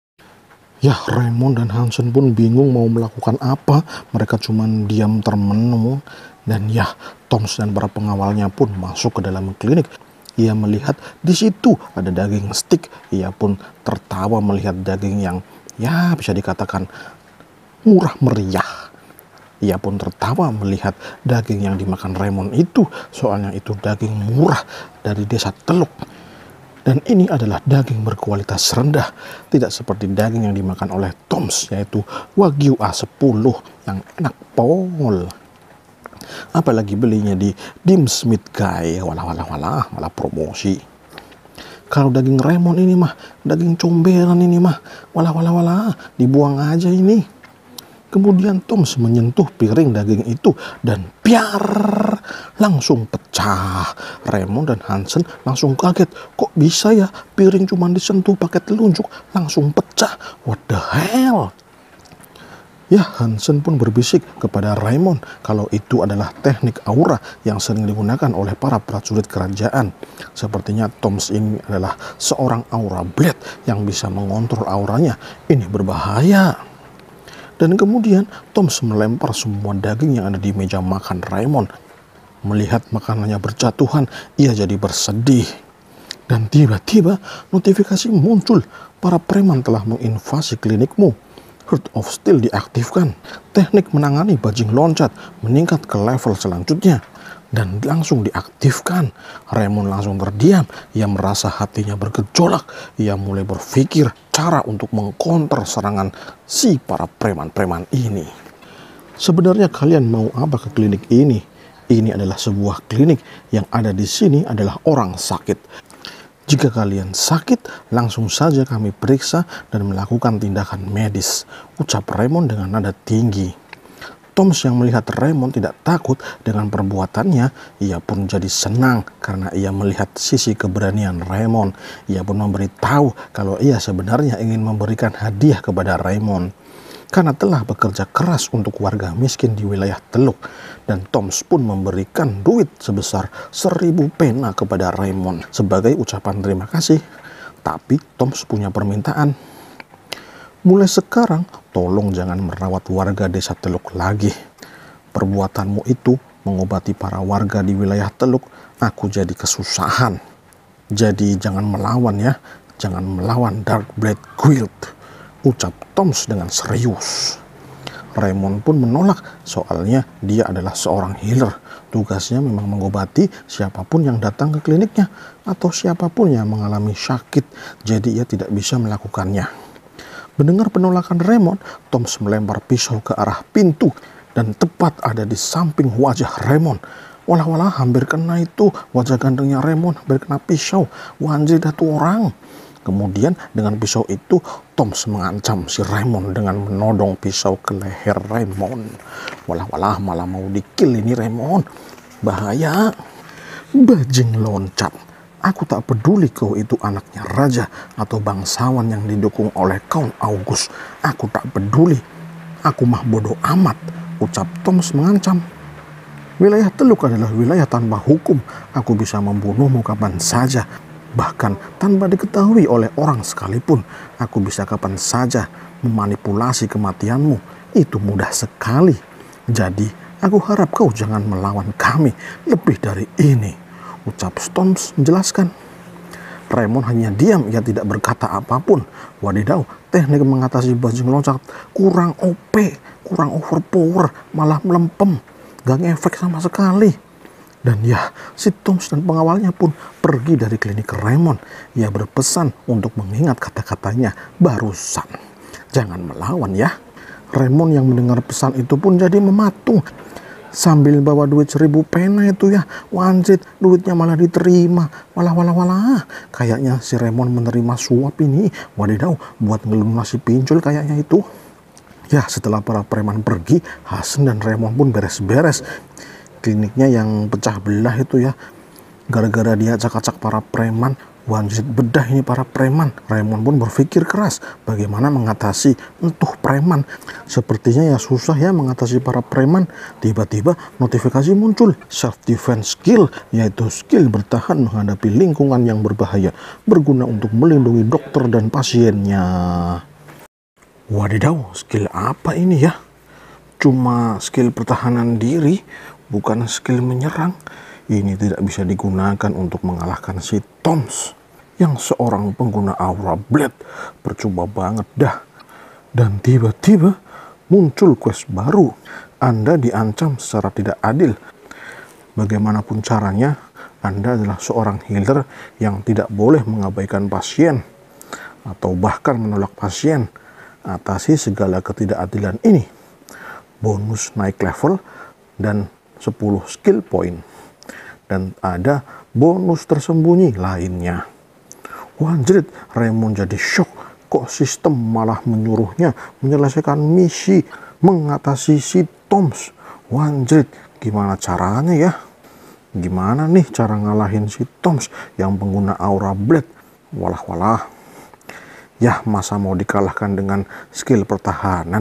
Ya, Raymond dan Hansen pun bingung mau melakukan apa. Mereka cuma diam termenung. Dan ya, Toms dan para pengawalnya pun masuk ke dalam klinik. Ia melihat di situ ada daging stik. Ia pun tertawa melihat daging yang ya bisa dikatakan murah meriah. Ia pun tertawa melihat daging yang dimakan Raymond itu. Soalnya itu daging murah dari desa Teluk. Dan ini adalah daging berkualitas rendah. Tidak seperti daging yang dimakan oleh Toms, yaitu Wagyu A sepuluh yang enak pol. Apalagi belinya di Dim Smith Guy. Walah, walah, walah, malah promosi. Kalau daging Raymond ini mah, daging comberan ini mah, walah, walah, walah, dibuang aja ini. Kemudian Toms menyentuh piring daging itu dan piar, langsung pecah. Raymond dan Hansen langsung kaget. Kok bisa ya piring cuma disentuh pakai telunjuk langsung pecah? What the hell? Ya, Hansen pun berbisik kepada Raymond kalau itu adalah teknik aura yang sering digunakan oleh para prajurit kerajaan. Sepertinya Toms ini adalah seorang aura blade yang bisa mengontrol auranya. Ini berbahaya. Dan kemudian Toms melempar semua daging yang ada di meja makan Raymond. Melihat makanannya berjatuhan, ia jadi bersedih. Dan tiba-tiba notifikasi muncul, para preman telah menginvasi klinikmu. Heart of Steel diaktifkan. Teknik menangani bajing loncat meningkat ke level selanjutnya dan langsung diaktifkan. Raymond langsung terdiam. Ia merasa hatinya bergejolak. Ia mulai berpikir cara untuk mengkonter serangan si para preman-preman ini. Sebenarnya kalian mau apa ke klinik ini? Ini adalah sebuah klinik yang ada di sini adalah orang sakit. Jika kalian sakit, langsung saja kami periksa dan melakukan tindakan medis, ucap Raymond dengan nada tinggi. Toms yang melihat Raymond tidak takut dengan perbuatannya, ia pun jadi senang karena ia melihat sisi keberanian Raymond. Ia pun memberitahu kalau ia sebenarnya ingin memberikan hadiah kepada Raymond karena telah bekerja keras untuk warga miskin di wilayah Teluk. Dan Toms pun memberikan duit sebesar seribu pena kepada Raymond sebagai ucapan terima kasih. Tapi Toms punya permintaan. Mulai sekarang tolong jangan merawat warga desa Teluk lagi. Perbuatanmu itu mengobati para warga di wilayah Teluk, aku jadi kesusahan. Jadi jangan melawan ya, jangan melawan Dark Blade Guild, ucap Toms dengan serius. Raymond pun menolak, soalnya dia adalah seorang healer. Tugasnya memang mengobati siapapun yang datang ke kliniknya atau siapapun yang mengalami sakit, jadi ia tidak bisa melakukannya. Mendengar penolakan Raymond, Toms melempar pisau ke arah pintu dan tepat ada di samping wajah Raymond. Walah-walah, hampir kena itu wajah gantengnya Raymond, hampir kena pisau. Wanjir dah tuh orang. Kemudian dengan pisau itu Toms mengancam si Raymond dengan menodong pisau ke leher Raymond. Walah-walah, malah mau dikill ini Raymond. Bahaya. Bajing loncat. Aku tak peduli kau itu anaknya raja atau bangsawan yang didukung oleh Count August. Aku tak peduli. Aku mah bodoh amat, ucap Toms mengancam. Wilayah Teluk adalah wilayah tanpa hukum. Aku bisa membunuhmu kapan saja. Bahkan tanpa diketahui oleh orang sekalipun, aku bisa kapan saja memanipulasi kematianmu. Itu mudah sekali. Jadi, aku harap kau jangan melawan kami lebih dari ini, ucap Toms menjelaskan. Raymond hanya diam, ia tidak berkata apapun. Wadidaw, teknik mengatasi bajing loncat kurang O P, kurang overpower, malah melempem. Gak ngefek sama sekali. Dan ya, si Toms dan pengawalnya pun pergi dari klinik Raymond. Ia berpesan untuk mengingat kata-katanya barusan. Jangan melawan ya. Raymond yang mendengar pesan itu pun jadi mematung. Sambil bawa duit seribu pena itu ya. Wanjit, duitnya malah diterima. Walah, walah, walah. Kayaknya si Raymond menerima suap ini. Wadidaw, buat ngelunasi pinjol kayaknya itu. Ya, setelah para preman pergi, Hasan dan Raymond pun beres-beres. Kliniknya yang pecah belah itu ya, gara-gara dia acak-acak para preman. Wanjit bedah ini para preman. Raymond pun berpikir keras bagaimana mengatasi entuh preman. Sepertinya ya susah ya mengatasi para preman. Tiba-tiba notifikasi muncul, self defense skill, yaitu skill bertahan menghadapi lingkungan yang berbahaya, berguna untuk melindungi dokter dan pasiennya. Wadidaw, skill apa ini ya? Cuma skill pertahanan diri, bukan skill menyerang. Ini tidak bisa digunakan untuk mengalahkan si Toms yang seorang pengguna aura blade. Percuma banget dah. Dan tiba-tiba muncul quest baru. Anda diancam secara tidak adil. Bagaimanapun caranya, Anda adalah seorang healer yang tidak boleh mengabaikan pasien atau bahkan menolak pasien. Atasi segala ketidakadilan ini. Bonus naik level dan sepuluh skill point. Dan ada bonus tersembunyi lainnya. Wanjrit, Raymond jadi shock. Kok sistem malah menyuruhnya menyelesaikan misi mengatasi si Toms. Wanjrit, gimana caranya ya? Gimana nih cara ngalahin si Toms yang pengguna aura blade? Walah-walah. Ya, masa mau dikalahkan dengan skill pertahanan?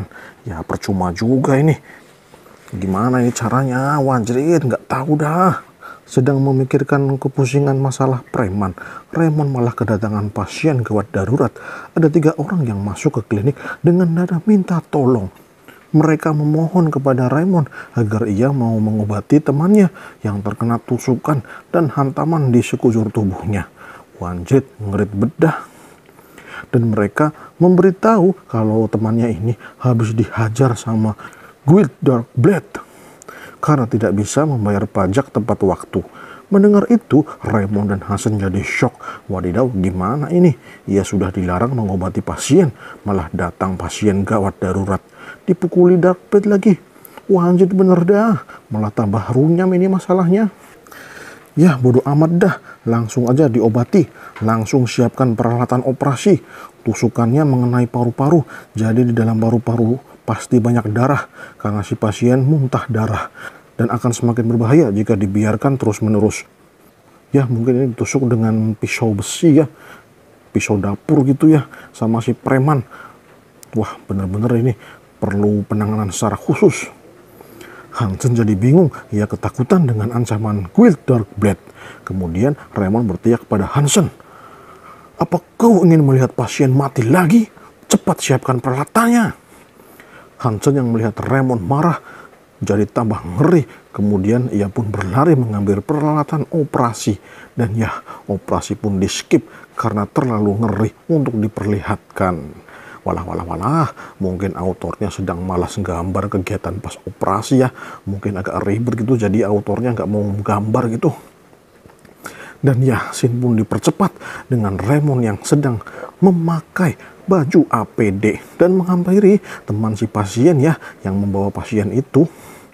Ya percuma juga ini. Gimana ini caranya? Wajrit nggak tahu dah. Sedang memikirkan kepusingan masalah preman, Raymond malah kedatangan pasien gawat darurat. Ada tiga orang yang masuk ke klinik dengan nada minta tolong. Mereka memohon kepada Raymond agar ia mau mengobati temannya yang terkena tusukan dan hantaman di sekujur tubuhnya. Wajrit ngerit bedah. Dan mereka memberitahu kalau temannya ini habis dihajar sama Guild Darkblade karena tidak bisa membayar pajak tepat waktu. Mendengar itu, Raymond dan Hansen jadi shock. Wadidaw, gimana ini? Ia sudah dilarang mengobati pasien, malah datang pasien gawat darurat. Dipukuli Darkblade lagi. Wajrit bener dah, malah tambah runyam ini masalahnya. Ya, bodoh amat dah, langsung aja diobati. Langsung siapkan peralatan operasi. Tusukannya mengenai paru-paru, jadi di dalam paru-paru pasti banyak darah karena si pasien muntah darah dan akan semakin berbahaya jika dibiarkan terus-menerus. Ya, mungkin ini ditusuk dengan pisau besi ya, pisau dapur gitu ya, sama si preman. Wah, bener-bener ini perlu penanganan secara khusus. Hansen jadi bingung, ia ketakutan dengan ancaman Guild Darkblade. Kemudian Raymond berteriak kepada Hansen, "Apa kau ingin melihat pasien mati lagi? Cepat siapkan peralatannya." Hansen yang melihat Raymond marah jadi tambah ngeri. Kemudian ia pun berlari mengambil peralatan operasi. Dan ya, operasi pun di skip karena terlalu ngeri untuk diperlihatkan. Walah, walah, walah. Mungkin autornya sedang malas gambar kegiatan pas operasi ya. Mungkin agak ribet gitu, jadi autornya nggak mau gambar gitu. Dan ya, scene pun dipercepat dengan Raymond yang sedang memakai baju A P D dan menghampiri teman si pasien ya yang membawa pasien itu.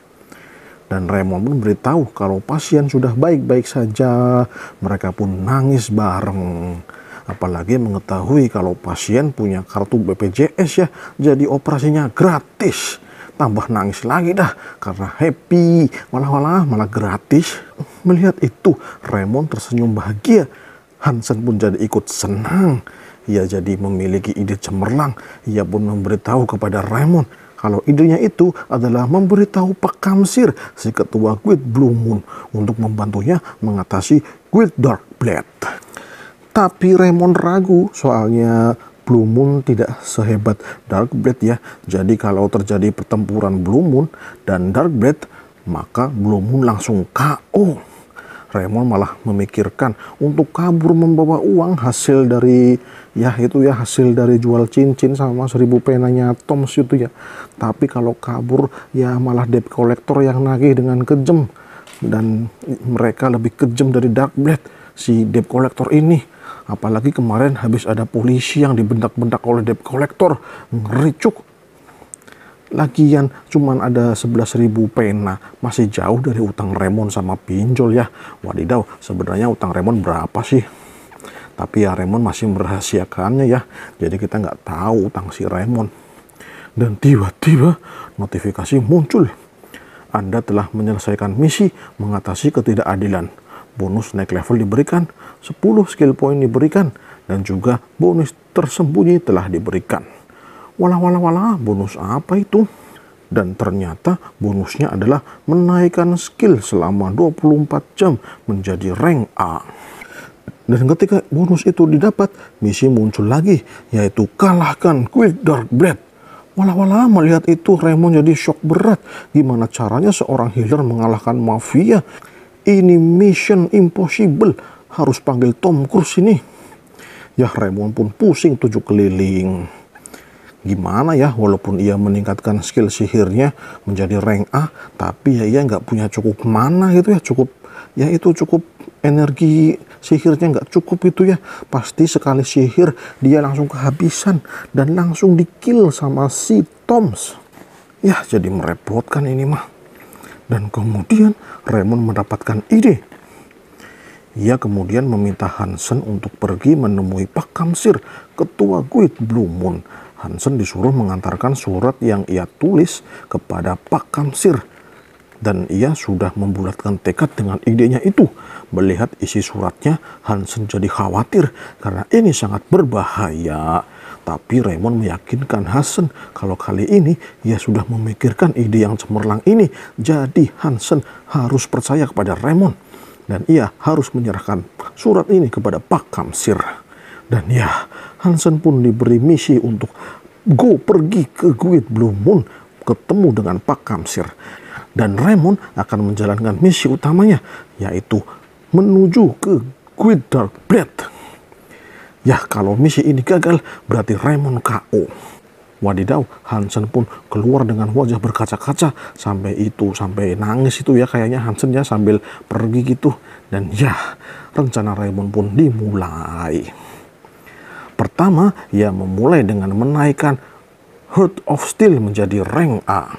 Dan Raymond pun beritahu kalau pasien sudah baik-baik saja. Mereka pun nangis bareng. Apalagi mengetahui kalau pasien punya kartu B P J S ya, jadi operasinya gratis. Tambah nangis lagi dah karena happy, malah-malah malah gratis. Melihat itu, Raymond tersenyum bahagia. Hansen pun jadi ikut senang. Ia jadi memiliki ide cemerlang. Ia pun memberitahu kepada Raymond kalau idenya itu adalah memberitahu Pak Kamsir, si ketua Guild Blue Moon, untuk membantunya mengatasi Guild Darkblade. Tapi Raymond ragu, soalnya Blue Moon tidak sehebat Darkblade ya. Jadi kalau terjadi pertempuran Blue Moon dan Darkblade, maka Blue Moon langsung K O. Raymond malah memikirkan untuk kabur membawa uang hasil dari ya itu ya hasil dari jual cincin sama seribu penanya Toms itu ya. Tapi kalau kabur ya malah debt collector yang nagih dengan kejam, dan mereka lebih kejam dari Darkblade si debt collector ini. Apalagi kemarin habis ada polisi yang dibentak-bentak oleh debt collector, ngeri cuk. Lagian cuman ada sebelas ribu pena, masih jauh dari utang Raymond sama pinjol ya. Wadidaw, sebenarnya utang Raymond berapa sih? Tapi ya Raymond masih merahasiakannya ya, jadi kita nggak tahu utang si Raymond. Dan tiba-tiba notifikasi muncul. Anda telah menyelesaikan misi mengatasi ketidakadilan. Bonus naik level diberikan, sepuluh skill point diberikan, dan juga bonus tersembunyi telah diberikan. Walah, walah, walah, bonus apa itu? Dan ternyata bonusnya adalah menaikkan skill selama dua puluh empat jam menjadi rank A. Dan ketika bonus itu didapat, misi muncul lagi, yaitu kalahkan Guild Darkblade. Walah, walah, melihat itu Raymond jadi shock berat. Gimana caranya seorang healer mengalahkan mafia? Ini mission impossible, harus panggil Tom Cruise ini. Ya, Raymond pun pusing tujuh keliling. Gimana ya, walaupun ia meningkatkan skill sihirnya menjadi rank A, tapi ya ia nggak punya cukup mana gitu ya, cukup ya itu cukup energi sihirnya nggak cukup itu ya. Pasti sekali sihir dia langsung kehabisan dan langsung di kill sama si Toms. Ya, jadi merepotkan ini mah. Dan kemudian Raymond mendapatkan ide. Ia kemudian meminta Hansen untuk pergi menemui Pak Kamsir, ketua Guild Blue Moon. Hansen disuruh mengantarkan surat yang ia tulis kepada Pak Kamsir. Dan ia sudah membulatkan tekad dengan idenya itu. Melihat isi suratnya, Hansen jadi khawatir karena ini sangat berbahaya. Tapi Raymond meyakinkan Hansen kalau kali ini ia sudah memikirkan ide yang cemerlang ini. Jadi Hansen harus percaya kepada Raymond. Dan ia harus menyerahkan surat ini kepada Pak Kamsir. Dan ya, Hansen pun diberi misi untuk go pergi ke Guild Blue Moon, ketemu dengan Pak Kamsir. Dan Raymond akan menjalankan misi utamanya, yaitu menuju ke Guild Dark Blade. Ya, kalau misi ini gagal, berarti Raymond K O. Wadidaw, Hansen pun keluar dengan wajah berkaca-kaca. Sampai itu, sampai nangis itu ya kayaknya Hansen ya, sambil pergi gitu. Dan ya, rencana Raymond pun dimulai. Pertama, ia memulai dengan menaikkan Heart of Steel menjadi rank A.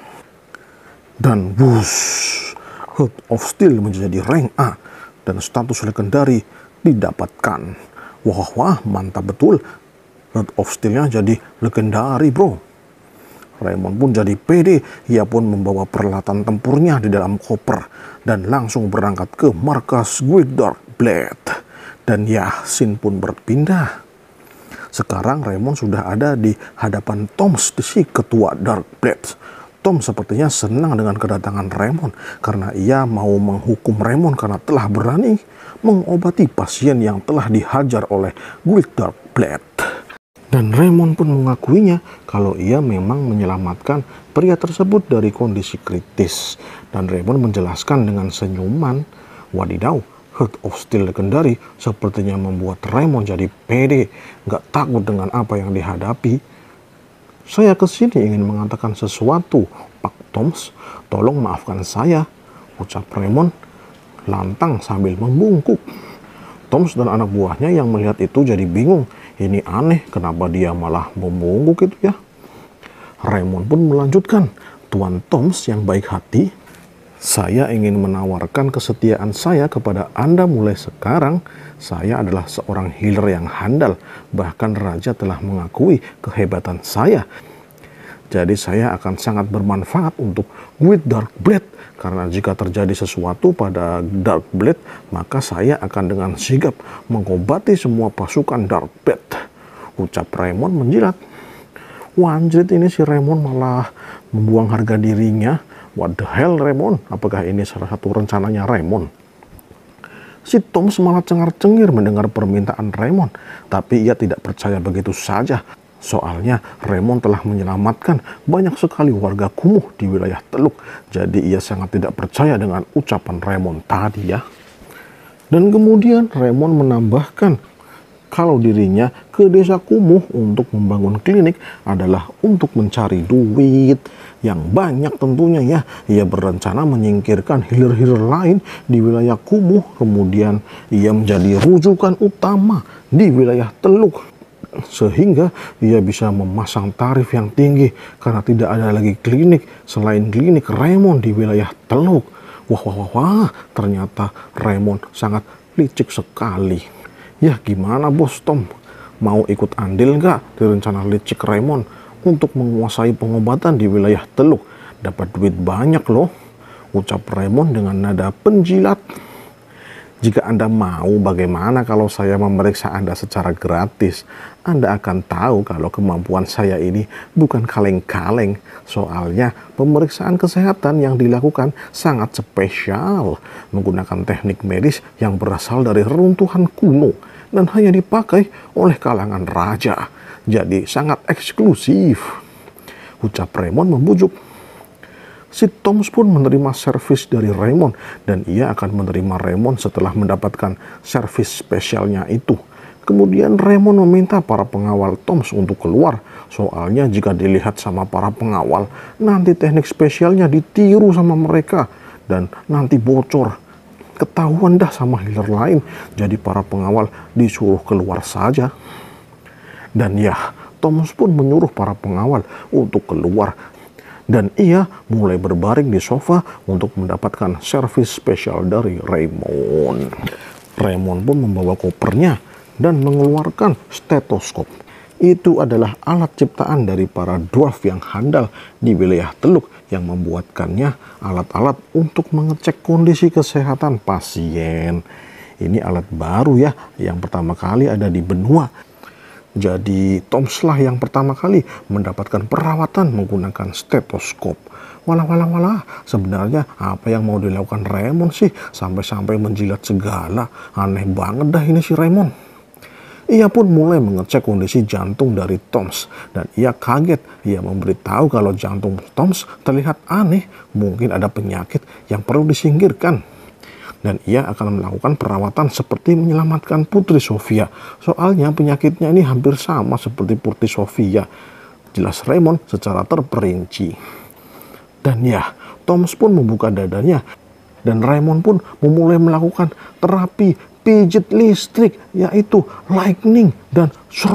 Dan wush, Heart of Steel menjadi rank A. Dan status legendari didapatkan. Wah, wah, mantap betul. Heart of Steel-nya jadi legendari, bro. Raymond pun jadi pede. Ia pun membawa peralatan tempurnya di dalam koper dan langsung berangkat ke markas Guild Dark Blade. Dan ya, scene pun berpindah. Sekarang Raymond sudah ada di hadapan Tom, si ketua Dark Blade. Tom sepertinya senang dengan kedatangan Raymond karena ia mau menghukum Raymond karena telah berani mengobati pasien yang telah dihajar oleh Guild Dark Blade. Dan Raymond pun mengakuinya kalau ia memang menyelamatkan pria tersebut dari kondisi kritis. Dan Raymond menjelaskan dengan senyuman. Wadidaw, Heart of Steel legendary sepertinya membuat Raymond jadi pede, gak takut dengan apa yang dihadapi. Saya kesini ingin mengatakan sesuatu, Pak Toms. Tolong maafkan saya, ucap Raymond lantang sambil membungkuk. Toms dan anak buahnya yang melihat itu jadi bingung. Ini aneh, kenapa dia malah membungkuk itu ya? Raymond pun melanjutkan, Tuan Toms yang baik hati, saya ingin menawarkan kesetiaan saya kepada Anda mulai sekarang. Saya adalah seorang healer yang handal. Bahkan Raja telah mengakui kehebatan saya. Jadi saya akan sangat bermanfaat untuk Guild Dark Blade. Karena jika terjadi sesuatu pada Dark Blade, maka saya akan dengan sigap mengobati semua pasukan Dark Blade. Ucap Raymond menjilat. Wah, anjrit, ini si Raymond malah membuang harga dirinya. What the hell, Raymond? Apakah ini salah satu rencananya Raymond? Si Tom malah cengar-cengir mendengar permintaan Raymond. Tapi ia tidak percaya begitu saja. Soalnya Raymond telah menyelamatkan banyak sekali warga kumuh di wilayah Teluk. Jadi ia sangat tidak percaya dengan ucapan Raymond tadi ya. Dan kemudian Raymond menambahkan kalau dirinya ke desa kumuh untuk membangun klinik adalah untuk mencari duit yang banyak tentunya ya. Ia berencana menyingkirkan healer-healer lain di wilayah kumuh. Kemudian ia menjadi rujukan utama di wilayah Teluk. Sehingga ia bisa memasang tarif yang tinggi karena tidak ada lagi klinik selain klinik Raymond di wilayah Teluk. Wah, wah, wah, wah, ternyata Raymond sangat licik sekali. Ya gimana bos Tom? Mau ikut andil nggak di rencana licik Raymond untuk menguasai pengobatan di wilayah Teluk? Dapat duit banyak loh, ucap Raymond dengan nada penjilat. Jika Anda mau, bagaimana kalau saya memeriksa Anda secara gratis? Anda akan tahu kalau kemampuan saya ini bukan kaleng-kaleng. Soalnya pemeriksaan kesehatan yang dilakukan sangat spesial. Menggunakan teknik medis yang berasal dari reruntuhan kuno. Dan hanya dipakai oleh kalangan raja. Jadi sangat eksklusif. Ucap Raymond membujuk. Si Toms pun menerima servis dari Raymond dan ia akan menerima Raymond setelah mendapatkan servis spesialnya itu. Kemudian Raymond meminta para pengawal Toms untuk keluar. Soalnya jika dilihat sama para pengawal, nanti teknik spesialnya ditiru sama mereka dan nanti bocor. Ketahuan dah sama healer lain. Jadi para pengawal disuruh keluar saja. Dan ya, Toms pun menyuruh para pengawal untuk keluar. Dan ia mulai berbaring di sofa untuk mendapatkan servis spesial dari Raymond. Raymond pun membawa kopernya dan mengeluarkan stetoskop. Itu adalah alat ciptaan dari para dwarf yang handal di wilayah Teluk yang membuatkannya alat-alat untuk mengecek kondisi kesehatan pasien. Ini alat baru ya, yang pertama kali ada di benua. Jadi Toms lah yang pertama kali mendapatkan perawatan menggunakan stetoskop. Walah, walah, walah, sebenarnya apa yang mau dilakukan Raymond sih sampai-sampai menjilat segala? Aneh banget dah ini si Raymond. Ia pun mulai mengecek kondisi jantung dari Toms dan ia kaget. Ia memberitahu kalau jantung Toms terlihat aneh, mungkin ada penyakit yang perlu disingkirkan. Dan ia akan melakukan perawatan seperti menyelamatkan Putri Sofia. Soalnya penyakitnya ini hampir sama seperti Putri Sofia. Jelas Raymond secara terperinci. Dan ya, Toms pun membuka dadanya. Dan Raymond pun memulai melakukan terapi pijit listrik, yaitu lightning dan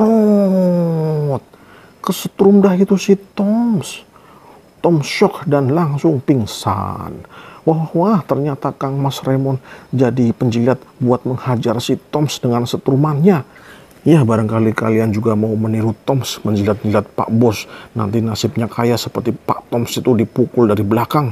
serot. Kesetrum dah itu si Toms. Tom shock dan langsung pingsan. Wah, wah, ternyata Kang Mas Raymond jadi penjilat buat menghajar si Toms dengan setrumannya. Ya, barangkali kalian juga mau meniru Toms menjilat-jilat Pak Bos. Nanti nasibnya kaya seperti Pak Toms itu dipukul dari belakang.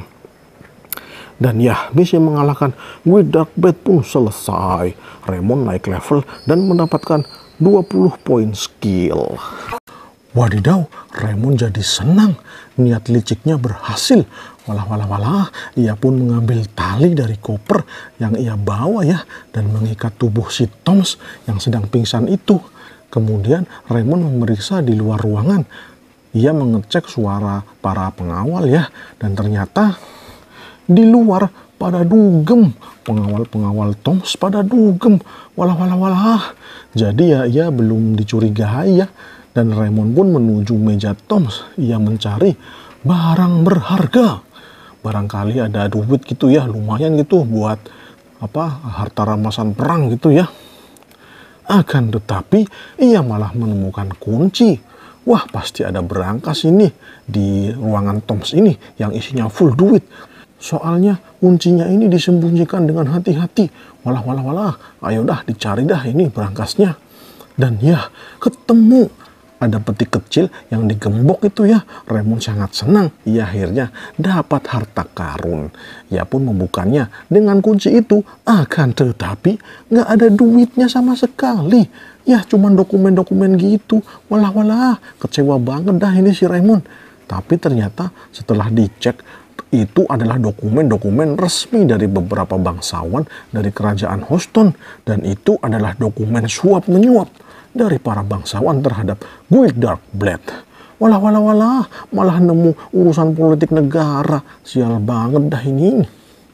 Dan ya, misi mengalahkan Guild Darkblade pun selesai. Raymond naik level dan mendapatkan dua puluh poin skill. Wadidaw, Raymond jadi senang. Niat liciknya berhasil. Walah, walah, walah. Ia pun mengambil tali dari koper yang ia bawa ya. Dan mengikat tubuh si Toms yang sedang pingsan itu. Kemudian Raymond memeriksa di luar ruangan. Ia mengecek suara para pengawal ya. Dan ternyata di luar pada dugem. Pengawal-pengawal Toms pada dugem. Walah, walah, walah. Jadi ya ia belum dicurigai ya. Dan Raymond pun menuju meja Toms. Ia mencari barang berharga. Barangkali ada duit gitu ya, lumayan gitu buat apa harta rampasan perang gitu ya. Akan tetapi ia malah menemukan kunci. Wah, pasti ada berangkas ini di ruangan Toms ini yang isinya full duit. Soalnya kuncinya ini disembunyikan dengan hati-hati. Walah, walah, walah. Ayo dah dicari dah ini berangkasnya. Dan ya, ketemu. Ada peti kecil yang digembok itu ya. Raymond sangat senang. Ia akhirnya dapat harta karun. Ia pun membukanya dengan kunci itu. Akan tetapi nggak ada duitnya sama sekali. Ya cuman dokumen-dokumen gitu. Walah, walah. Kecewa banget dah ini si Raymond. Tapi ternyata setelah dicek, itu adalah dokumen-dokumen resmi dari beberapa bangsawan dari kerajaan Houston. Dan itu adalah dokumen suap menyuap dari para bangsawan terhadap Guild Darkblade. Walah, walah, walah, malah nemu urusan politik negara. Sial banget dah ini.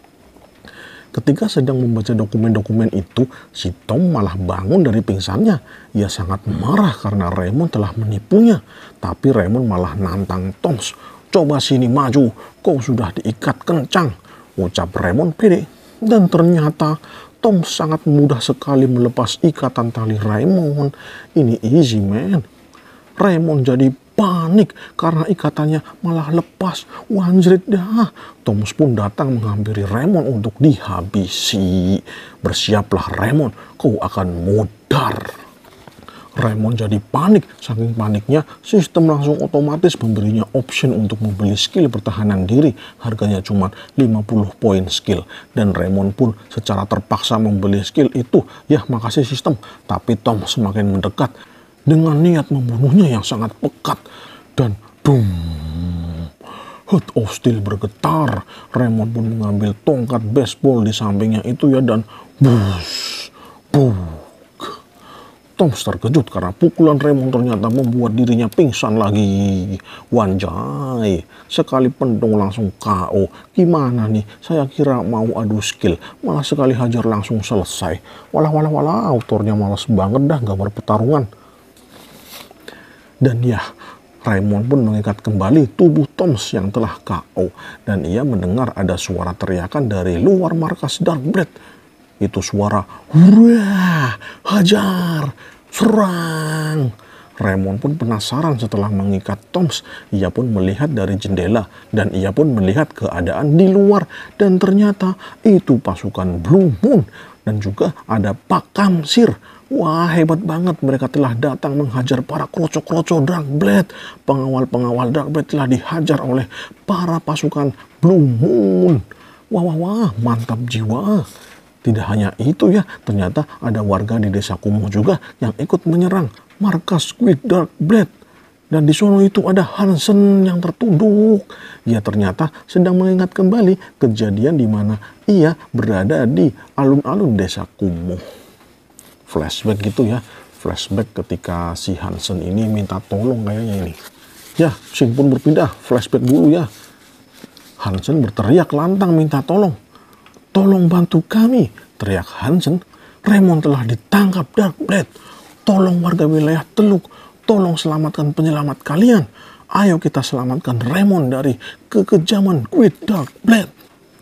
Ketika sedang membaca dokumen-dokumen itu, si Tom malah bangun dari pingsannya. Ia sangat marah karena Raymond telah menipunya. Tapi Raymond malah nantang Toms. Coba sini maju, kau sudah diikat kencang. Ucap Raymond pede. Dan ternyata Tom sangat mudah sekali melepas ikatan tali Raymond. Ini easy man. Raymond jadi panik karena ikatannya malah lepas. Wanjrit dah. Toms pun datang menghampiri Raymond untuk dihabisi. Bersiaplah Raymond, kau akan mudar. Raymond jadi panik. Saking paniknya, sistem langsung otomatis memberinya option untuk membeli skill pertahanan diri. Harganya cuma lima puluh poin skill. Dan Raymond pun secara terpaksa membeli skill itu. Ya, makasih sistem. Tapi Tom semakin mendekat dengan niat membunuhnya yang sangat pekat. Dan boom, Heart of Steel bergetar. Raymond pun mengambil tongkat baseball di sampingnya itu ya. Dan bus, bus. Toms terkejut karena pukulan Raymond ternyata membuat dirinya pingsan lagi. Wanjay, sekali pendung langsung K O. Gimana nih, saya kira mau adu skill, malah sekali hajar langsung selesai. Walah, walah, walah, autornya malas banget dah gambar pertarungan. Dan ya, Raymond pun mengikat kembali tubuh Toms yang telah K O. Dan ia mendengar ada suara teriakan dari luar markas Darkblade. Itu suara, hurrah, hajar, serang. Raymond pun penasaran setelah mengikat Toms. Ia pun melihat dari jendela dan ia pun melihat keadaan di luar. Dan ternyata itu pasukan Blue Moon dan juga ada Pak Kamsir. Wah, hebat banget, mereka telah datang menghajar para kroco-kroco Darkblade. Pengawal-pengawal Darkblade telah dihajar oleh para pasukan Blue Moon. Wah, wah, wah, mantap jiwa. Tidak hanya itu ya, ternyata ada warga di desa kumuh juga yang ikut menyerang. markas Quick Dark Blade. Dan di sono itu ada Hansen yang tertunduk. Ia ternyata sedang mengingat kembali kejadian di mana ia berada di alun-alun desa kumuh. Flashback gitu ya. Flashback ketika si Hansen ini minta tolong kayaknya ini. Ya, scene pun berpindah. Flashback dulu ya. Hansen berteriak lantang minta tolong. Tolong bantu kami, teriak Hansen. Raymond telah ditangkap Dark Blade. Tolong warga wilayah Teluk. Tolong selamatkan penyelamat kalian. Ayo kita selamatkan Raymond dari kekejaman Quick Dark Blade.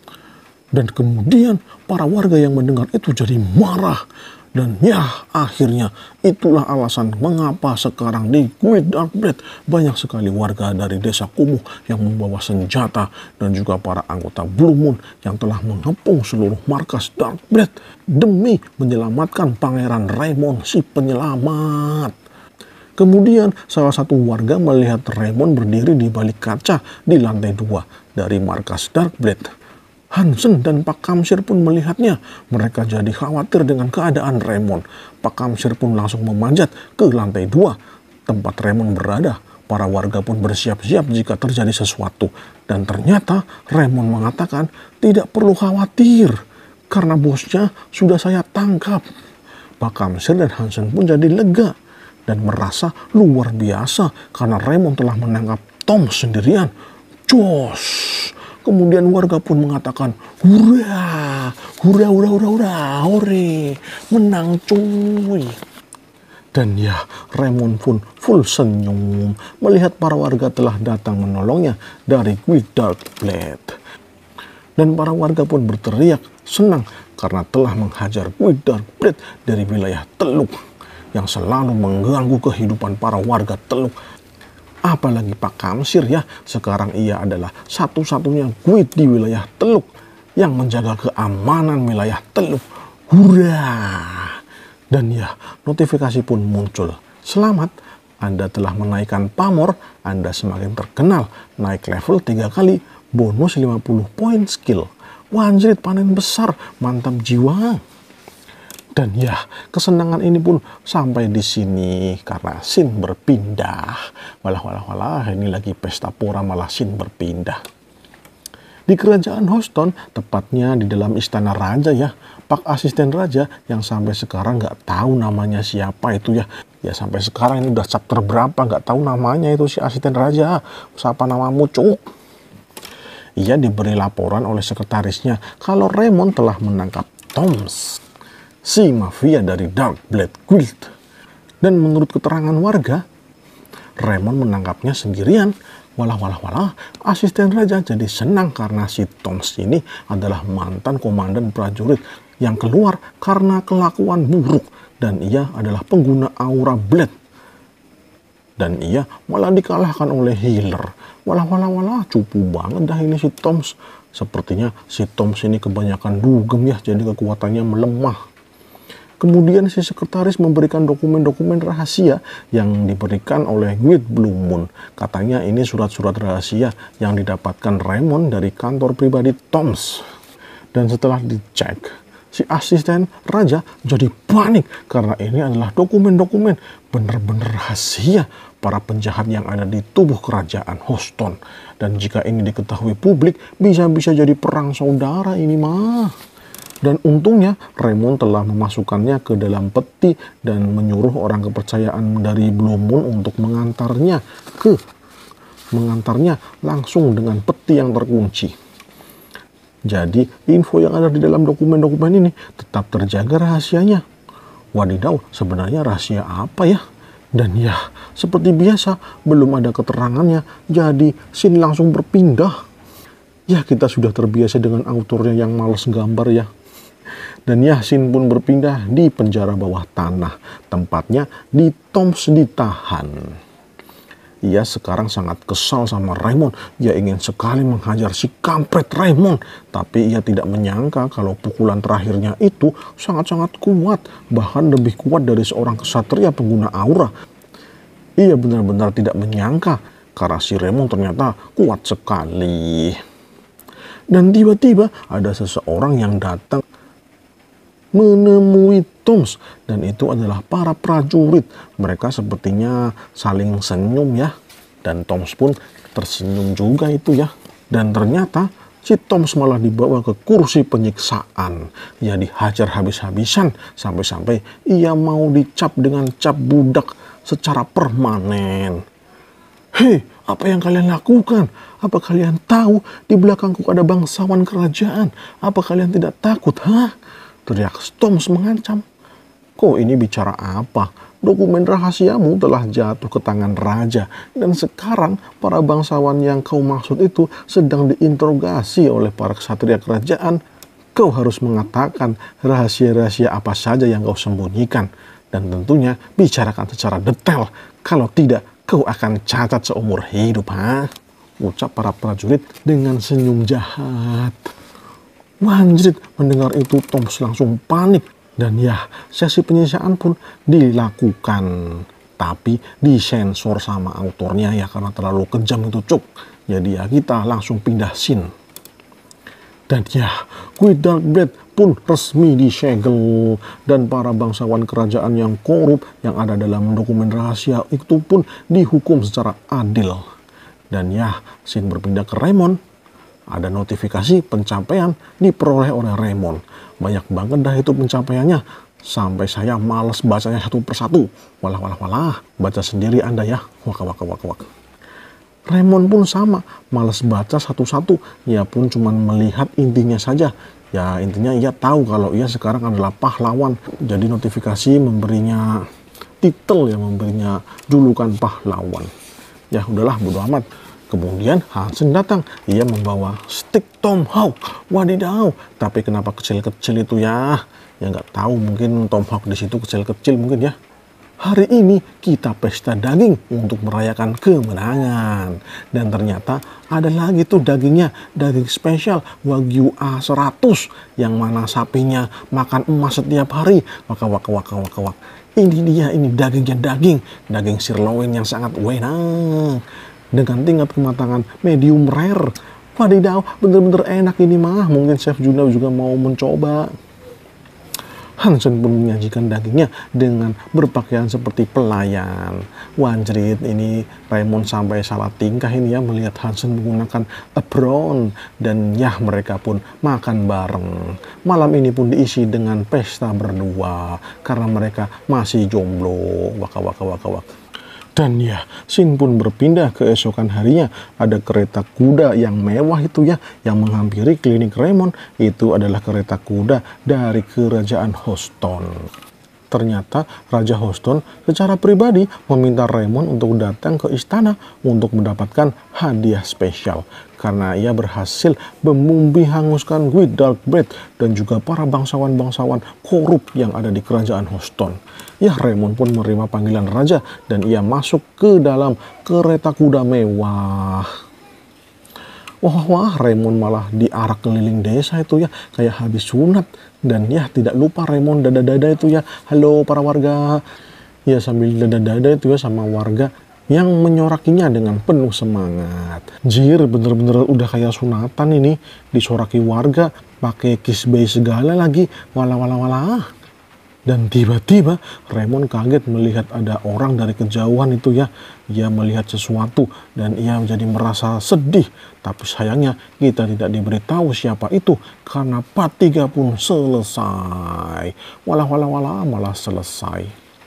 Dan kemudian para warga yang mendengar itu jadi marah. Dan ya, akhirnya itulah alasan mengapa sekarang di Quick Dark Blade banyak sekali warga dari desa kumuh yang membawa senjata dan juga para anggota Blue Moon yang telah mengepung seluruh markas Dark Blade demi menyelamatkan Pangeran Raymond si penyelamat. Kemudian salah satu warga melihat Raymond berdiri di balik kaca di lantai dua dari markas Dark Blade. Hansen dan Pak Kamsir pun melihatnya. Mereka jadi khawatir dengan keadaan Raymond. Pak Kamsir pun langsung memanjat ke lantai dua tempat Raymond berada. Para warga pun bersiap-siap jika terjadi sesuatu. Dan ternyata Raymond mengatakan tidak perlu khawatir karena bosnya sudah saya tangkap. Pak Kamsir dan Hansen pun jadi lega dan merasa luar biasa karena Raymond telah menangkap Tom sendirian. Jos! Kemudian warga pun mengatakan, hurra, hurra, hurra, hurra, hurra, hore, menang cuy. Dan ya, Raymond pun full senyum melihat para warga telah datang menolongnya dari Quick Dark Blade. Dan para warga pun berteriak senang karena telah menghajar Quick Dark Blade dari wilayah Teluk yang selalu mengganggu kehidupan para warga Teluk. Apalagi Pak Kamsir ya, sekarang ia adalah satu-satunya guide di wilayah Teluk yang menjaga keamanan wilayah Teluk. Hurra! Dan ya, notifikasi pun muncul. Selamat, Anda telah menaikkan pamor, Anda semakin terkenal, naik level tiga kali, bonus lima puluh poin skill. Wanjrit panen besar, mantap jiwa. Dan ya, kesenangan ini pun sampai di sini karena scene berpindah. Walah, walah, walah, ini lagi pesta pora malah scene berpindah. Di kerajaan Houston, tepatnya di dalam istana raja ya, Pak asisten raja yang sampai sekarang nggak tahu namanya siapa itu ya. Ya sampai sekarang ini udah chapter berapa nggak tahu namanya itu si asisten raja. Siapa namamu cuk? Ia diberi laporan oleh sekretarisnya kalau Raymond telah menangkap Toms, si mafia dari Dark Blade Guild. Dan menurut keterangan warga, Raymond menangkapnya sendirian. Walah, walah, walah, asisten raja jadi senang karena si Toms ini adalah mantan komandan prajurit yang keluar karena kelakuan buruk. Dan ia adalah pengguna aura blade. Dan ia malah dikalahkan oleh healer. Walah, walah, walah, cupu banget dah ini si Toms. Sepertinya si Toms ini kebanyakan dugem ya, jadi kekuatannya melemah. Kemudian si sekretaris memberikan dokumen-dokumen rahasia yang diberikan oleh Guild Blue Moon. Katanya ini surat-surat rahasia yang didapatkan Raymond dari kantor pribadi Toms. Dan setelah dicek, si asisten raja jadi panik karena ini adalah dokumen-dokumen benar-benar rahasia para penjahat yang ada di tubuh kerajaan Houston. Dan jika ini diketahui publik, bisa-bisa jadi perang saudara ini mah. Dan untungnya Raymond telah memasukkannya ke dalam peti dan menyuruh orang kepercayaan dari Blue Moon untuk mengantarnya ke mengantarnya langsung dengan peti yang terkunci. Jadi info yang ada di dalam dokumen-dokumen ini tetap terjaga rahasianya. Wadidaw, sebenarnya rahasia apa ya? Dan ya, seperti biasa belum ada keterangannya, jadi scene langsung berpindah. Ya, kita sudah terbiasa dengan autornya yang males gambar ya. Dan Yasin pun berpindah di penjara bawah tanah. Tempatnya di Toms ditahan. Ia sekarang sangat kesal sama Raymond. Ia ingin sekali menghajar si kampret Raymond. Tapi ia tidak menyangka kalau pukulan terakhirnya itu sangat-sangat kuat. Bahkan lebih kuat dari seorang kesatria pengguna aura. Ia benar-benar tidak menyangka karena si Raymond ternyata kuat sekali. Dan tiba-tiba ada seseorang yang datang menemui Toms, dan itu adalah para prajurit. Mereka sepertinya saling senyum ya, dan Toms pun tersenyum juga itu ya. Dan ternyata si Toms malah dibawa ke kursi penyiksaan. Ia dihajar habis-habisan sampai-sampai ia mau dicap dengan cap budak secara permanen. Hei, apa yang kalian lakukan? Apa kalian tahu di belakangku ada bangsawan kerajaan? Apa kalian tidak takut, hah? Teriak Toms mengancam. Kok ini bicara apa? Dokumen rahasiamu telah jatuh ke tangan raja, dan sekarang para bangsawan yang kau maksud itu sedang diinterogasi oleh para ksatria kerajaan. Kau harus mengatakan rahasia-rahasia apa saja yang kau sembunyikan, dan tentunya bicarakan secara detail. Kalau tidak, kau akan cacat seumur hidup, ha? Ucap para prajurit dengan senyum jahat. Wanjrit mendengar itu, Toms langsung panik. Dan ya, sesi penyiksaan pun dilakukan. Tapi disensor sama autornya ya, karena terlalu kejam itu cuk. Jadi ya kita langsung pindah scene. Dan ya, Guidalbret pun resmi disegel. Dan para bangsawan kerajaan yang korup yang ada dalam dokumen rahasia itu pun dihukum secara adil. Dan ya, scene berpindah ke Raymond. Ada notifikasi pencapaian diperoleh oleh Raymond. Banyak banget dah itu pencapaiannya. Sampai saya males bacanya satu persatu. Walah, walah, walah. Baca sendiri Anda ya. Waka, waka, waka, waka. Raymond pun sama. Males baca satu-satu. Ia pun cuma melihat intinya saja. Ya intinya ia tahu kalau ia sekarang adalah pahlawan. Jadi notifikasi memberinya titel, ya memberinya julukan pahlawan. Ya udahlah, bodo amat. Kemudian Hansen datang, ia membawa stick tomahawk. Wadidaw, tapi kenapa kecil-kecil itu ya? Ya nggak tahu, mungkin tomahawk di situ kecil-kecil mungkin ya. Hari ini kita pesta daging untuk merayakan kemenangan. Dan ternyata ada lagi tuh dagingnya, daging spesial Wagyu A seratus, yang mana sapinya makan emas setiap hari. Waka waka waka waka waka. Ini dia, ini dagingnya daging, daging sirloin yang sangat enak. Dengan tingkat kematangan medium rare. Wadidaw, bener-bener enak ini mah. Mungkin Chef Juna juga mau mencoba. Hansen pun menyajikan dagingnya dengan berpakaian seperti pelayan. Wanjrit, ini Raymond sampai salah tingkah ini ya melihat Hansen menggunakan apron. Dan ya, mereka pun makan bareng. Malam ini pun diisi dengan pesta berdua karena mereka masih jomblo. Waka waka waka waka. Dan ya, scene pun berpindah ke esokan harinya. Ada kereta kuda yang mewah itu ya, yang menghampiri klinik Raymond. Itu adalah kereta kuda dari kerajaan Houston. Ternyata Raja Houston secara pribadi meminta Raymond untuk datang ke istana untuk mendapatkan hadiah spesial. Karena ia berhasil memumbi hanguskan Guidalbret dan juga para bangsawan-bangsawan korup yang ada di kerajaan Houston. Ya, Raymond pun menerima panggilan raja dan ia masuk ke dalam kereta kuda mewah. Wah, wah, Raymond malah diarak keliling desa itu ya, kayak habis sunat. Dan ya, tidak lupa Raymond dada-dada itu ya, halo para warga. Ya, sambil dada-dada itu ya sama warga yang menyorakinya dengan penuh semangat. Jir, bener-bener udah kayak sunatan ini, disoraki warga, pakai kiss bay segala lagi, walah-walah-walah. Dan tiba-tiba Raymond kaget melihat ada orang dari kejauhan itu ya. Ia melihat sesuatu dan ia menjadi merasa sedih. Tapi sayangnya kita tidak diberitahu siapa itu karena part tiga pun selesai. Walah-walah-walah, malah selesai.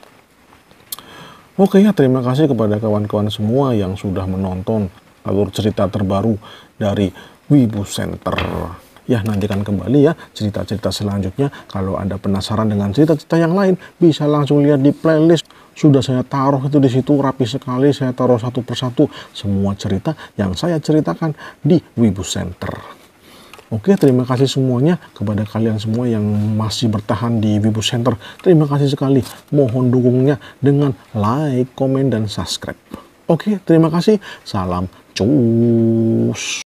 Oke ya, terima kasih kepada kawan-kawan semua yang sudah menonton alur cerita terbaru dari Wibu Center. Ya, nantikan kembali ya cerita-cerita selanjutnya. Kalau Anda penasaran dengan cerita-cerita yang lain, bisa langsung lihat di playlist. Sudah saya taruh itu di situ rapi sekali. Saya taruh satu persatu semua cerita yang saya ceritakan di Wibu Center. Oke, terima kasih semuanya kepada kalian semua yang masih bertahan di Wibu Center. Terima kasih sekali. Mohon dukungnya dengan like, komen, dan subscribe. Oke, terima kasih. Salam cus.